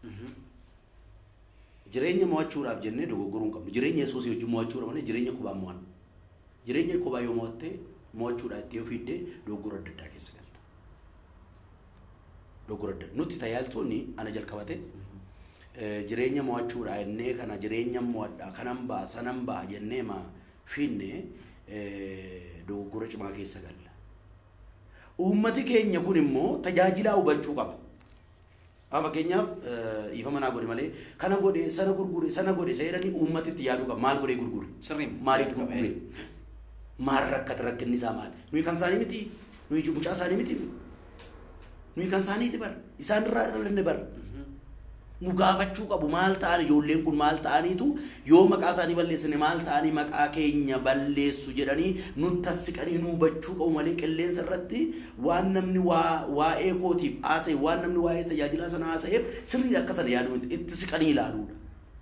Jireenya mo'achuudhaaf jennee dogoggoruu hin qabnu. Jireenya Yesuusii wajjin mo'achuudha malee jireenya kubaan mo'an. Jireenya kubaa yoo mo'atte mo'achuudhaa itti yoo fidde dogoggora adda addaa keessa galta. Dogoggora adda nuti tajaajiltoonni ana jalqabate jireenya mo'achuudhaa jennee kana jireenya mo'adhaa kanan ba'a sanan ba'a jennee ma finne dogoggora cimaa keessa galla. Uummati keenya kun immoo tajaajilaa hubachuu qaba. Amma keenyaaf ifa manaa godhe malee kana godhe sana gurgure sana godhe seeranii uummatitti yaaduu qaba. Maal godhee gurgure? Sirriin. Maaliif gurgure? Maal rakkata rakkinni isaa maali? Nuyi kan isaanii miti. Nuyi mucaa isaanii miti. Nuyi kan isaaniiti bara. Isaan irraa dhalanne bara. Nu gaafachuu qabu maal ta'an ijoolleen kun maal ta'aniitu yoo maqaa isaanii balleessine maal ta'anii maqaa keenya balleessu jedhanii nutti assiqanii nu hubachuu qabu malee qilleensa irratti waan namni waa waa'ee kootiif haasa'e waan namni waa'ee tajaajilaa sana haasa'eef sirriidha akka sana yaaduu itti siqanii ilaaluudha.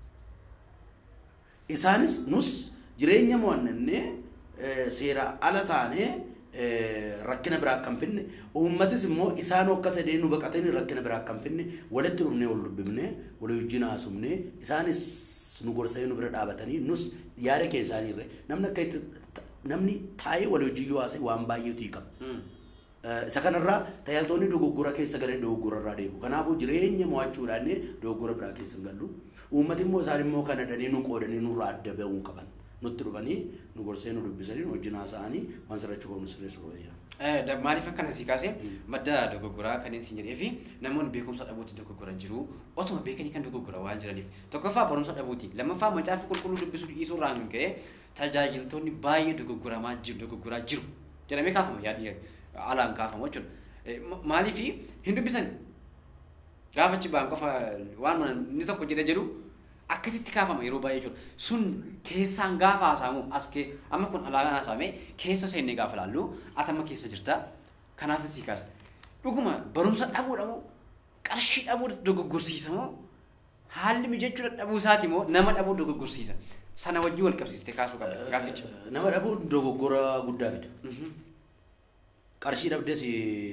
Isaanis nus jireenya mo'annee seera ala taanee rakkina biraa kan finne uummatis immoo isaan akka sadeen nu baqatanii rakkina biraa kan finne walitti dhufnee wal dubbifnee walii wajjin haasofnee isaanis nu gorsanii nu bira dhaabatanii nus yaada keessaanii irra namni akka itti namni taa'ee walii wajjin yoo haasa'e waan baay'eetu qaba. Isa kanarraa tajaajiltoonni dogoggora keessa galee dogoggora irraa deebi'u. Kanaafuu jireenya mo'achuudhaan dogoggora biraa keessa hin gallu. Uummati immoo isaan immoo kana dhanii nu qoodanii nurraa adda ba'uu qaban. Nutti dhufanii nu gorsanii nu dubbisanii nu wajjin haasa'anii waan sirrachuu qabnu sirreessuu wayyaa. Eh, maaliif akkana si kaasee madda dogoggoraa kan inni jedhee fi namoonni beekumsa dhabuutti dogoggoran jiru otuma beekanii kan dogoggora waan jiraniif tokkoffaa barumsa dhabuuti lammaffaa macaafa qulqulluu dubbisuu dhiisuu irraan ka'ee tajaajiltoonni baay'ee dogoggoramaa jiru dogoggoraa jiru jedhamee kaafama yaadni alaan kaafamu jechuudha. Maaliif hin dubbisan gaafachi baan qofa waan inni tokko jedhee jedhu akkasitti kaafama yeroo baay'ee jiru sun keessaan gaafa haasamu askee amma kun alaagaan haasamee keessa seennee gaafa laallu atama keessa jirta kanaaf si kaas dhuguma barumsa dhabuudha moo qarshii dhabuu dogoggorsiisa moo haalli mijachuu dhabuu isaati moo nama dhabuu dogoggorsiisa sana wajjii wal qabsiiste kaasuu qabda gaaficha. Nama dhabuu dogoggora guddaa fida. Qarshii dhabdes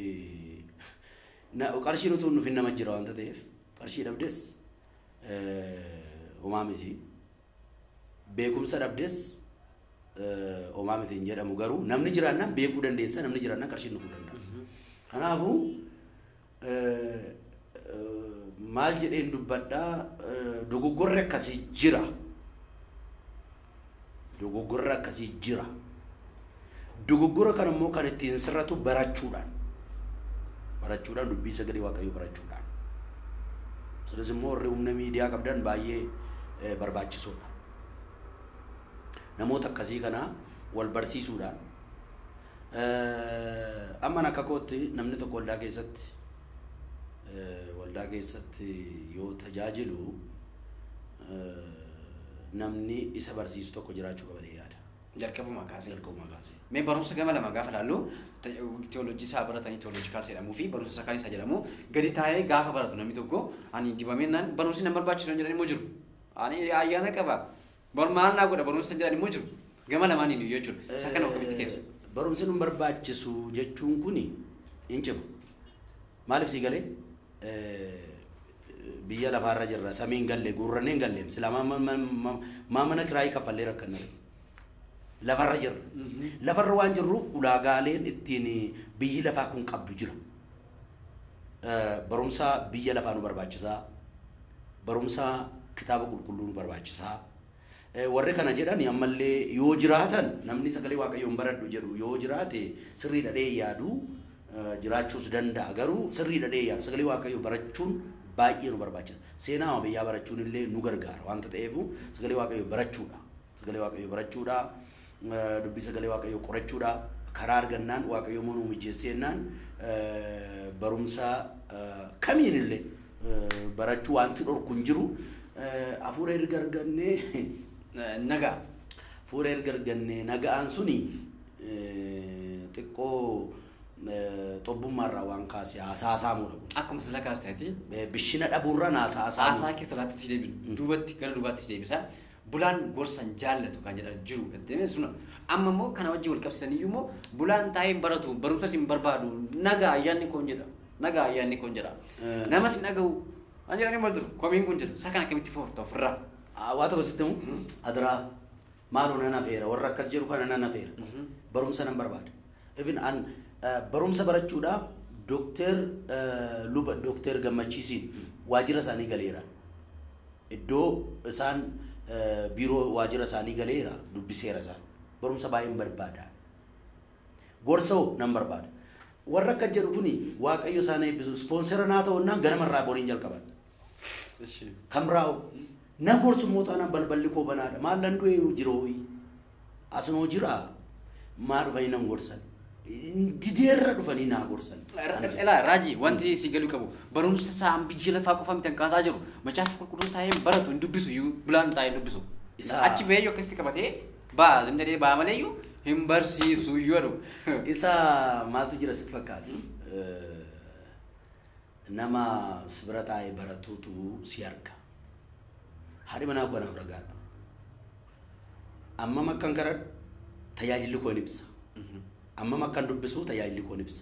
qarshii nuti nuuf nama jira waan ta'eef qarshii dhabdes Omamiti beekumsa dhabdes omamiti hin jedhamu garuu namni jiraanna beekuu dandeessa namni jiraanna qarshii dhufuu danda'a. Kanaafuu maal jedheen dubbadhaa dogoggorri akkasii jira. Dogoggorri akkasii jira. Dogoggora kana immoo kan ittiin sirratu barachuudhaan barachuudhaan dubbii sagalee waaqayyoo barachuudhaan. Sadas immoo warri humna miidiyaa qabdan baay'ee barbaachisoodha. Namoota akkasii kana wal barsiisuudhaan amma akka kootti namni tokko waldaa keessatti waldaa keessatti yoo tajaajilu namni isa barsiisu tokko jiraachuu qaba yaada. Jalqabuma kaasee. Jalqabuma kaasee. Mee barumsa gama lama gaafa laallu teoloojii isaa baratanii teoloojikaal jedhamuu fi barumsa sakaan isaa jedhamu gadi taa'ee gaafa baratu namni tokko ani dibameenaan barumsi nama barbaachisu jedhanii immoo jiru. Ani ayyaana qaba. Barmaan naa godha barumsa jedhanii immoo jiru. Gama lamaaniin jechuudha. Isa kana akkamitti keessa? Barumsi nu barbaachisu jechuun kuni hin cimu. Maaliif si galee biyya lafaarra jirra samiin galle gurrannee hin galleem sila maamana kiraayii kaffallee rakkanna lafarra jirra. Lafarra waan jirruuf ulaagaaleen ittiin biyyi lafaa kun qabdu jira. Barumsa biyya lafaa nu barbaachisaa. Barumsa kitaaba qulqulluu nu barbaachisaa. warri kana jedhan ammallee yoo jiraatan namni sagalee waaqayyoon baradhu jedhu yoo jiraate sirrii dhadhee yaadu jiraachuus danda'a garuu sirrii dhadhee yaadu sagalee waaqayyoo barachuun baay'ee nu barbaachisa seenaa biyyaa barachuun illee nu gargaara wanta ta'eef sagalee waaqayyoo barachuudha sagalee waaqayyoo barachuudha dubbii sagalee waaqayyoo qorachuudha karaa argannaan waaqayyoo moo nu mijeessennaan barumsa kamiin illee barachuu wanti dhorku hin jiru afuura erga argannee nagaa afuura erga argannee nagaan suni xiqqoo tobbummaarraa waan kaasee haasaasaamuu dhabu. Akkuma sila kaasteeti. Bishina dhabuurra haasaasaamuu. Haasaa keessa laatti si deebiin duubatti gara duubaatti si deebisa. Bulaan gorsan jaallatu kan jedhan jiru. Suna amma immoo kana wajjin wal qabsiisanii immoo bulaan taa'ee baratu barumsas hin barbaadu nagaa ayyaanni koon jedha. Nagaa ayyaanni koon jedha. Namas hin dhaga'u. An jedhanii mal jiru komiin kun jira. Isa kana akkamitti foorta ofirraa. Waa tokko sitti himu adiraa maaloo nan hafeera warra akkas jedhu kana nan hafeera. Barumsa nan barbaada. Even an barumsa barachuudhaaf Dookter Luba Dookter Gammachiisiin waajjira isaanii galeera. Iddoo isaan biiroo waajjira isaanii galeera dubbiseera isaan. Barumsa baay'een barbaada. Gorsoo nan barbaada. Warra akka jedhu kuni waaqayyo isaan eebbisu ispoonsera naa ta'unnaan ganamarraa boriin jalqaban. Kamraa'u na gorsu mootaana balballi koo banaadha. Maal lan du'ee jirooyi. Asunoo jiraa maa dhufanii nan gorsan. Dideerra dhufanii naa gorsan. Elaa Raajii wanti si galuu qabu barumsa isaan biyya lafaa qofa miti kaasaa jiru macaafa qulqulluu taa'ee baratu hin dubbisu iyyuu bulaan taa'ee dubbisu. Achi ba'ee yoo akkasitti qabatee baa zimdadee baa malee iyyuu hin barsiisu iyyuu jedhu. Isa maaltu jira sitti fakkaati? Nama sibira taa'ee baratuutu si arga. Haadhi manaa koo naaf ragaadha. Amma makkan karaa tajaajilli koo ni ibsa. Amma makkan dubbisu tajaajilli koo ni ibsa.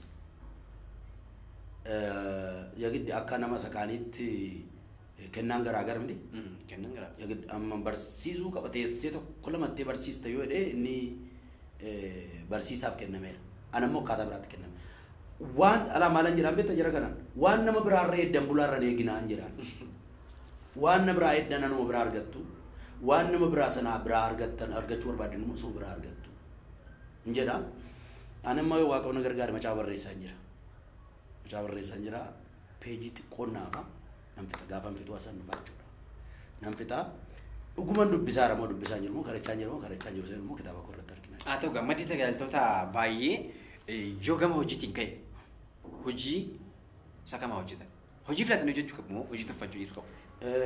Yagiddi akka nama sakaaniitti kennaan garaa gara miti. Kennaan garaa. Yagiddi amma barsiisuu qaba teessee tokko lamatti barsiista yoo jedhee inni barsiisaaf kennameera. Anammoo akkaataa biraatti kenname. Waan alaa maalan jedhaan beekta jira kanaan waan nama biraarra eddan bulaarra eeginaan jedhaan. Waan nama biraa eddan nama biraa argattu waan nama biraa sanaa biraa argattan argachuu barbaadan immoo osoo biraa argattu. Hin jedhaa. Anammoo waaqayyoon gargaara macaa barreessan jira. Macaa barreessan jira peejii xiqqoon naafa namticha gaafa fituu asan dhufaa jechuudha. Namticha dhuguman dubbisaa ramoo dubbisaa jiru moo karachaa jiru moo karachaa jiru seenuu moo kitaaba korratti argina. Haa ta'u gammadii tajaajiltoota baay'ee yoo gama hojiitiin ka'e hojii isa kamaa hojjetan. Hojii filatanii hojjechuu qabu moo hojii tuffachuu dhiisuu qabu?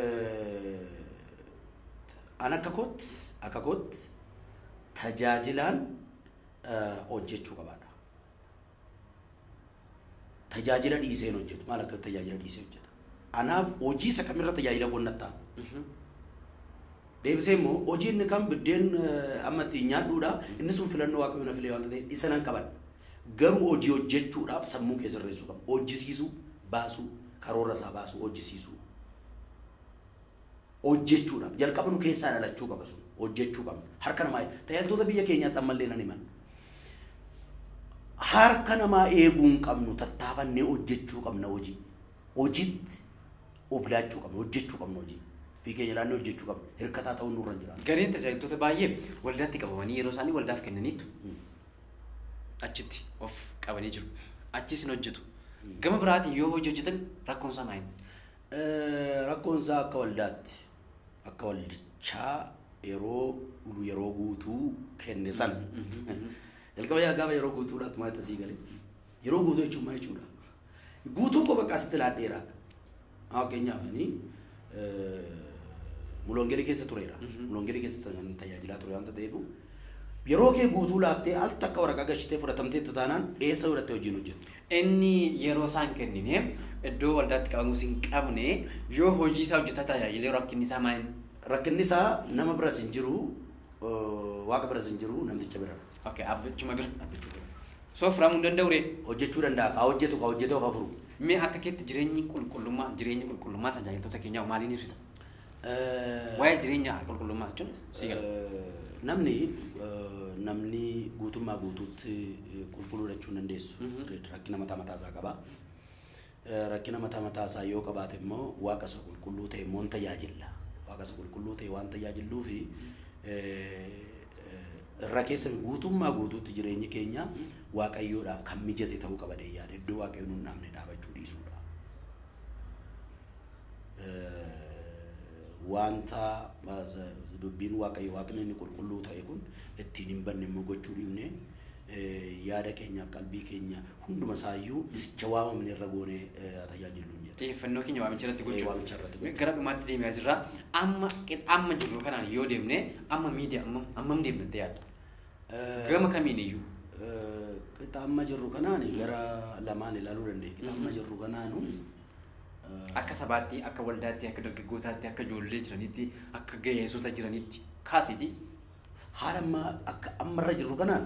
An akka kootti akka kootti tajaajilaan hojjechuu qabaadha. Tajaajila dhiiseen hojjetu maal akka tajaajila dhiisee hojjeta. Anaaf hojii isa kamirra tajaajila gonnataa. Deebisee immoo hojii inni kam biddeen amma itti nyaadhuudha inni sun filannoo waaqayyoon na filee waan ta'eef isa nan qaban. Garuu hojii hojjechuudhaaf sammuu kee sirreessuu qaba. Hojjisiisuu baasuu karoora isaa baasuu hojjisiisuu. Hojjechuudhaaf jalqaba nu keessaa dhalachuu qaba sun hojjechuu qabna. Harka namaa tajaajiltoota biyya keenyaatti ammallee nan himan. Harka namaa eeguun qabnu tattaafannee hojjechuu qabna hojii. Hojiitti of laachuu qabna hojjechuu qabna hojii. Fi keenya ilaannee hojjechuu qabna. Hirkataa ta'uun nurra jira. Gariin tajaajiltoota baay'ee waldaatti qabamanii yeroo isaanii waldaaf kennaniitu achitti of qabanii jiru. Achis hin hojjetu. Gama biraatiin yoo hojii hojjetan rakkoon isaa maali? Rakkoon isaa akka waldaatti akka waldichaa yeroo ulu yeroo guutuu kenne san. Jalqaba yaa gaafa yeroo guutuudhaatti maal tasii galee yeroo guutuu jechuun maal jechuudha? Guutuu koo bakka asitti laadheera. Haa keenyaafanii mulongeelii keessa tureera. Mulongeelii keessa tajaajilaa ture waan ta'eef yeroo kee guutuu laattee al takka waraqaa gashitee fudhatamtee taanaan eessa godhattee hojiin hojjettu? Inni yeroo isaan kennine iddoo waldaatti qabamuus hin qabne yoo hojii isaa hojjetaa tajaajilee rakkinni isaa maali? Rakkinni isaa nama biras hin jiru waaqa biras hin jiru namticha bira. Okay, abbichuma bira. Abbichuma bira. So firamuu hin danda'u ree? Hojjechuu danda'a. Haa hojjetu haa hojjetu haa furu. Mee akka keetti jireenyi qulqullummaa jireenyi qulqullummaa tajaajiltoota keenyaa maaliin ibsita? Waa'ee jireenya qulqullummaa jechuun si gala. Namni namni guutummaa guutuutti qulqulluu jechuun dandeessu. Rakkina mataa mataa isaa qaba. Rakkina mataa mataa isaa yoo qabaate immoo waaqa isa qulqulluu ta'e immoo tajaajilla. Waaqa isa qulqulluu ta'e waan tajaajilluu fi irra keessa guutummaa guutuutti jireenyi keenya waaqayyoodhaaf kan mijate ta'uu qaba dee yaada iddoo waaqayyoon hin dhaabne dhaabachuu dhiisuudha. Wanta dubbiin waaqayyo waaqni inni qulqulluu ta'e kun ittiin hin banne immoo gochuu dhiifne yaada keenyaaf qalbii keenya hunduma isaayyuu isicha waamamne irra goonee tajaajilu hin jedhu. Xiyyeeffannoo keenya waamicha irratti gochuu. Waamicha irratti gochuu. Gara dhumaatti deemaa jirra. Amma amma jirru kanaan yoo deemne amma miidiyaa amma ammam deemna ta'e yaadda. Gama kamiin iyyuu. Qixa amma jirru kanaan gara lamaan ilaaluu dandeenya. Qixa amma jirru kanaanu akka sabaatti, akka waldaatti, akka dargaggootaatti, akka ijoollee jiranitti, akka ga'eessota jiranitti kaasiti. Haala amma akka ammarra jirru kanaan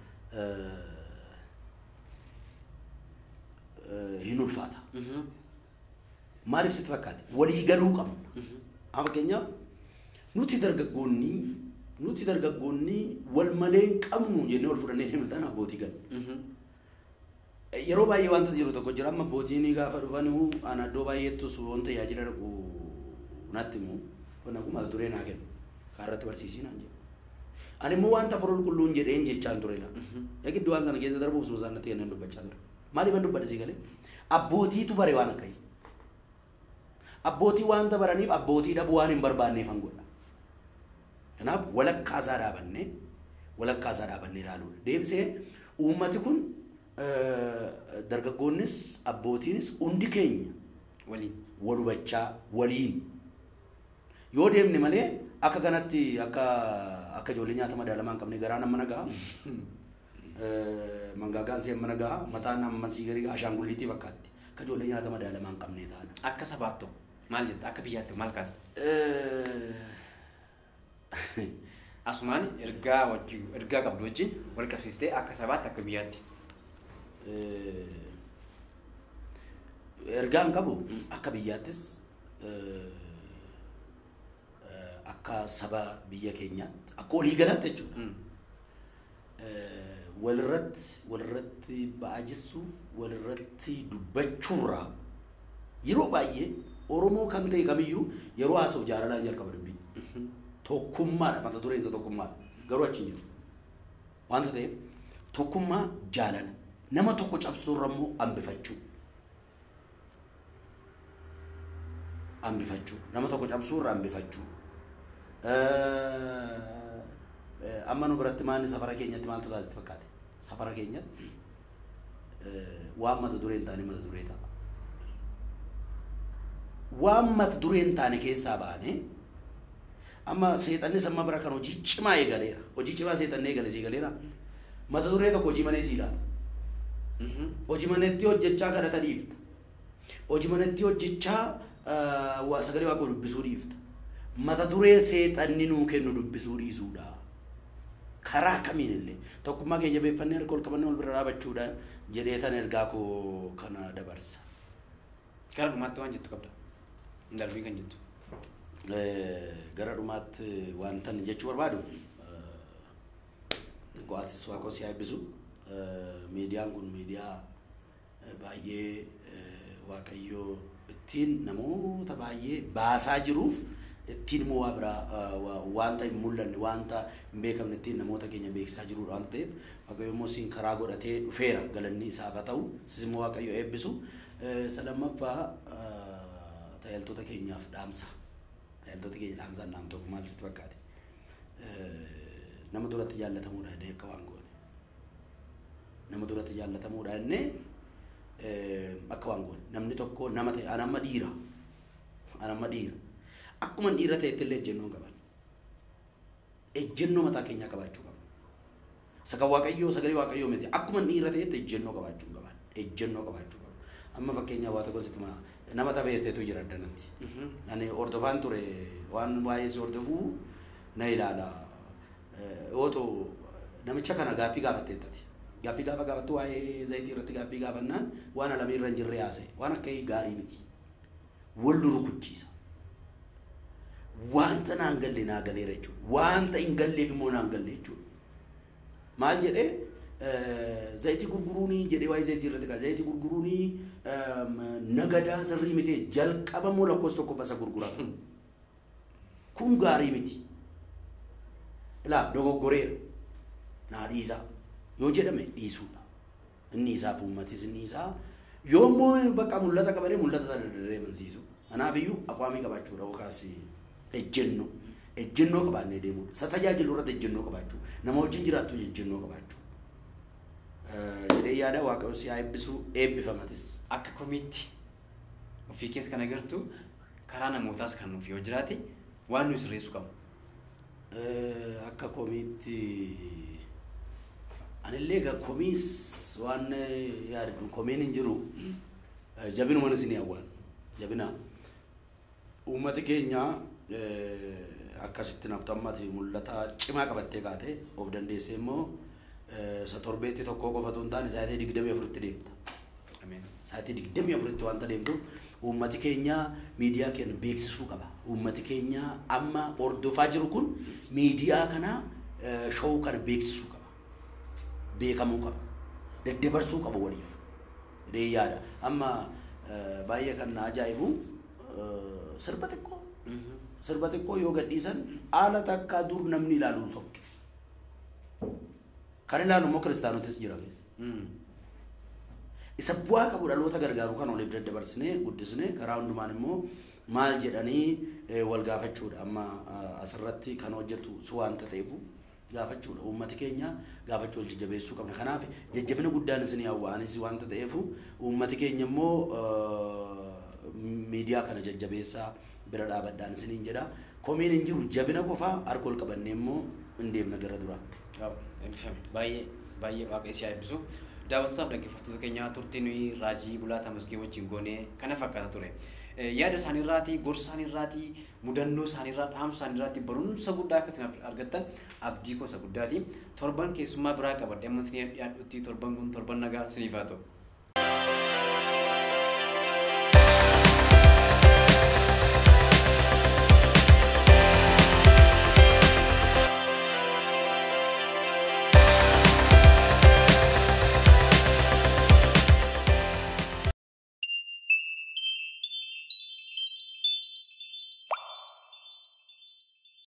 hin ulfaata. Maaliif sitti fakkaate? Walii galuu qabna. Amma fakkeenyaaf nuti dargaggoonni nuti dargaggoonni wal malee qabnu jennee wal fudhannee deemtaan abbootii galu. Yeroo baay'ee wanta jiru tokko jira amma abbootiin gaafa dhufanu ana iddoo baay'eettus wanta tajaajila dhaqu natti immoo kun akkuma duree naa kennu kaarratti barsiisii naan jedhu. Ani immoo wanta furul qulluun jedheen jechaan ture la. Eegiddu waan sana keessa darbu osoo isaan natti kenneen dubbachaa ture. Maaliif an dubbadha sii galee? Abbootiitu bare waan akkayi. Abbootii wanta baraniif abbootii dhabu waan hin barbaanneef an godha. Kanaaf walakkaa isaa dhaabannee walakkaa isaa dhaabannee ilaaluudha. Deebisee uummati kun dargaggoonnis abbootiinis hundi keenya waliin wal hubachaa waliin yoo deemne malee akka kanatti akka akka ijoollee nyaata madaalamaa hin qabne garaan amma nagaa mangaagaan seen mana gaa mataan amma siigarii ashaangulliitii fakkaatti akka ijoollee nyaata madaalamaa hin qabne taana. Akka sabaattu maal jetta akka biyyaatti maal kaasta? Asumaan ergaa wajjin ergaa qabdu wajjin wal qabsiistee akka sabaatti akka biyyaatti. Ergaan qabu akka biyyaattis akka saba biyya keenyaatti akka olii galaatti jechuudha. Walirratti walirratti baajisuuf walirratti dubbachuurraa yeroo baay'ee Oromoo kan ta'e kamiyyuu yeroo haasa'u jaalalaan jalqaba dubbii. Tokkummaadha mata dureen isa tokkummaadha garuu achi hin jiru. Wanta ta'eef tokkummaa jaalala. Nama tokko cabsuurra immoo hambifachuu. Hambifachuu. Nama tokko cabsuurra hambifachuu. Amma nu biratti maalni safara keenyatti maaltu taasisti fakkaate? Safara keenyatti waan mata duree hin taane mata duree ta'a. Waan mata duree hin taane keessaa baane amma seexannis amma bira kan hojii cimaa eegaleera. Hojii cimaa seexannee eegale sii galeera. Mata duree tokko hojii malee sii ilaala. Hojii manetti hojjechaa kadhata dhiifta. Hojii manetti hojjechaa sagalee waaqoo dubbisuu dhiifta. Mata duree seexanni nuu kennu dubbisuu dhiisuudha. Karaa kamiin illee tokkummaa keenya beeffannee harka ol qabannee wal bira dhaabachuudha jedhee tan ergaa koo kana dabarsa. Gara dhumaatti waan jettu qabda. Darbii kan jettu. Gara dhumaatti waan tan jechuu barbaadu qo'atis waaqoo si eebbisu. Miidiyaan kun miidiyaa baay'ee waaqayyoo ittiin namoota baay'ee baasaa jiruuf ittiin immoo waa biraa wanta hin mul'anne wanta hin beekamne ittiin namoota keenya beeksisaa jiruudha waan ta'eef waaqayyo immoo siin karaa godhatee dhufeera galanni isaaf haa ta'u sis immoo waaqayyo eebbisu. Lammaffaa tajaajiltoota keenyaaf dhaamsa tajaajiltoota keenya dhaamsaan naam tokko maal sitti fakkaate nama duratti jaallatamuudha jedhee akka waan goone. Nama duratti jaallatamuudha innee akka waan goone namni tokko nama ta'e ana amma dhiira ana amma dhiira akkuma dhiira ta'etti illee ejjennoo qaban ejjennoo mataa keenyaa qabaachuu qaban saka waaqayyoo sagalee waaqayyoo miti akkuma dhiira ta'etti ejjennoo qabaachuu qaban ejjennoo qabaachuu qaban amma fakkeenyaa waa tokko sitti nama tabeerteetu jira addanatti ani hordofaan ture waan waa'ee si hordofuu na ilaala ootoo namicha kana gaaffii gaafatteettati. Gaaffii gaafa gaafattu waa'ee zayitii irratti gaaffii gaafannaan waan alamii irra hin jirre haasa'e waan akka gaarii miti wal rukuchiisa wanta naan galle naa galeera jechuudha wanta hin galleef immoo naan galle jechuudha maal jedhee zayitii gurguruunii jedhee waa'ee zayitii irratti kaa zayitii gurguruunii nagadaa sirrii miti jalqaba moo lakkoofsa tokko fasa gurgurata kun gaarii miti ilaa dogoggoreera naa dhiisaa yoo jedhame dhiisuudha inni isaa fi uummatis inni isaa yoommoo bakka mul'ata qabatee mul'ata sana deddeemansiisu kanaaf iyyuu aqwaamii qabaachuudha yookaas ejjennoo ejjennoo qabaannee deemuudha isa tajaajilu irratti ejjennoo qabaachuu nama wajjin jiraattu ejjennoo qabaachuu jedhee yaada waaqayyo si haa eebbisu eebbifamatis akka komiitti ofii keessa kan agartu karaa namootaas kan nuuf yoo jiraate waan nu sirreessuu qabu. Akka komiitti anillee egaa komiis waan yaaddu komiin hin jiru jabinuma isin hawwan jabina uummati keenya akkasitti naftammati mul'ata cimaa qabattee kaate of dandeessee immoo sa torbeetti tokko qofatu hin taane sa'aatii digdamii afuritti deemta. Sa'aatii digdamii afuritti wanta deemtu uummati keenya miidiyaa keenya beeksisuu qaba. Uummati keenya amma hordofaa jiru kun miidiyaa kana showuu kana beeksisuu qaba. Beekamuu qaba. Daddabarsuu qaba waliif. Jedhee yaada. Amma baay'ee kan na ajaa'ibu sirba xiqqoo. Sirba xiqqoo yoo gadhiisan haala takkaa dur namni ilaaluun sokke. Kan ilaalu immoo kiristaanotis jira keessa. Isa bu'aa qabu dhaloota gargaaru kan waliif daddabarsine guddisne karaa hundumaan immoo maal jedhanii wal gaafachuudha amma asirratti kan hojjetu su waanta ta'eefu gaafachuudha uummati keenya gaafachuu wal jajjabeessuu qabna kanaaf jajjabina guddaan isin hawwaanis waanta ta'eefu uummati keenya immoo miidiyaa kana jajjabeessaa bira dhaabadhaan isiniin jedha komiin hin jiru jabina qofaa harka ol qabannee immoo hin deemna gara duraa. Baay'ee baay'ee waaqayyo si haa eebbisu. Daawwattoota dhaggeeffattoota keenya turtiin raajii bulaa Tamaskee wajjin goonee kana fakkaata ture. Yaada isaaniirraatii, gorsa isaaniirraatii, mudannoo isaaniirraa, dhaamsa isaaniirraatii barumsa guddaa akka isin argattan abdii gosa guddaati. Torban keessummaa biraa qabadhe amma isin dhiyaadhutti torban kun torban nagaa isiniif haa ta'u.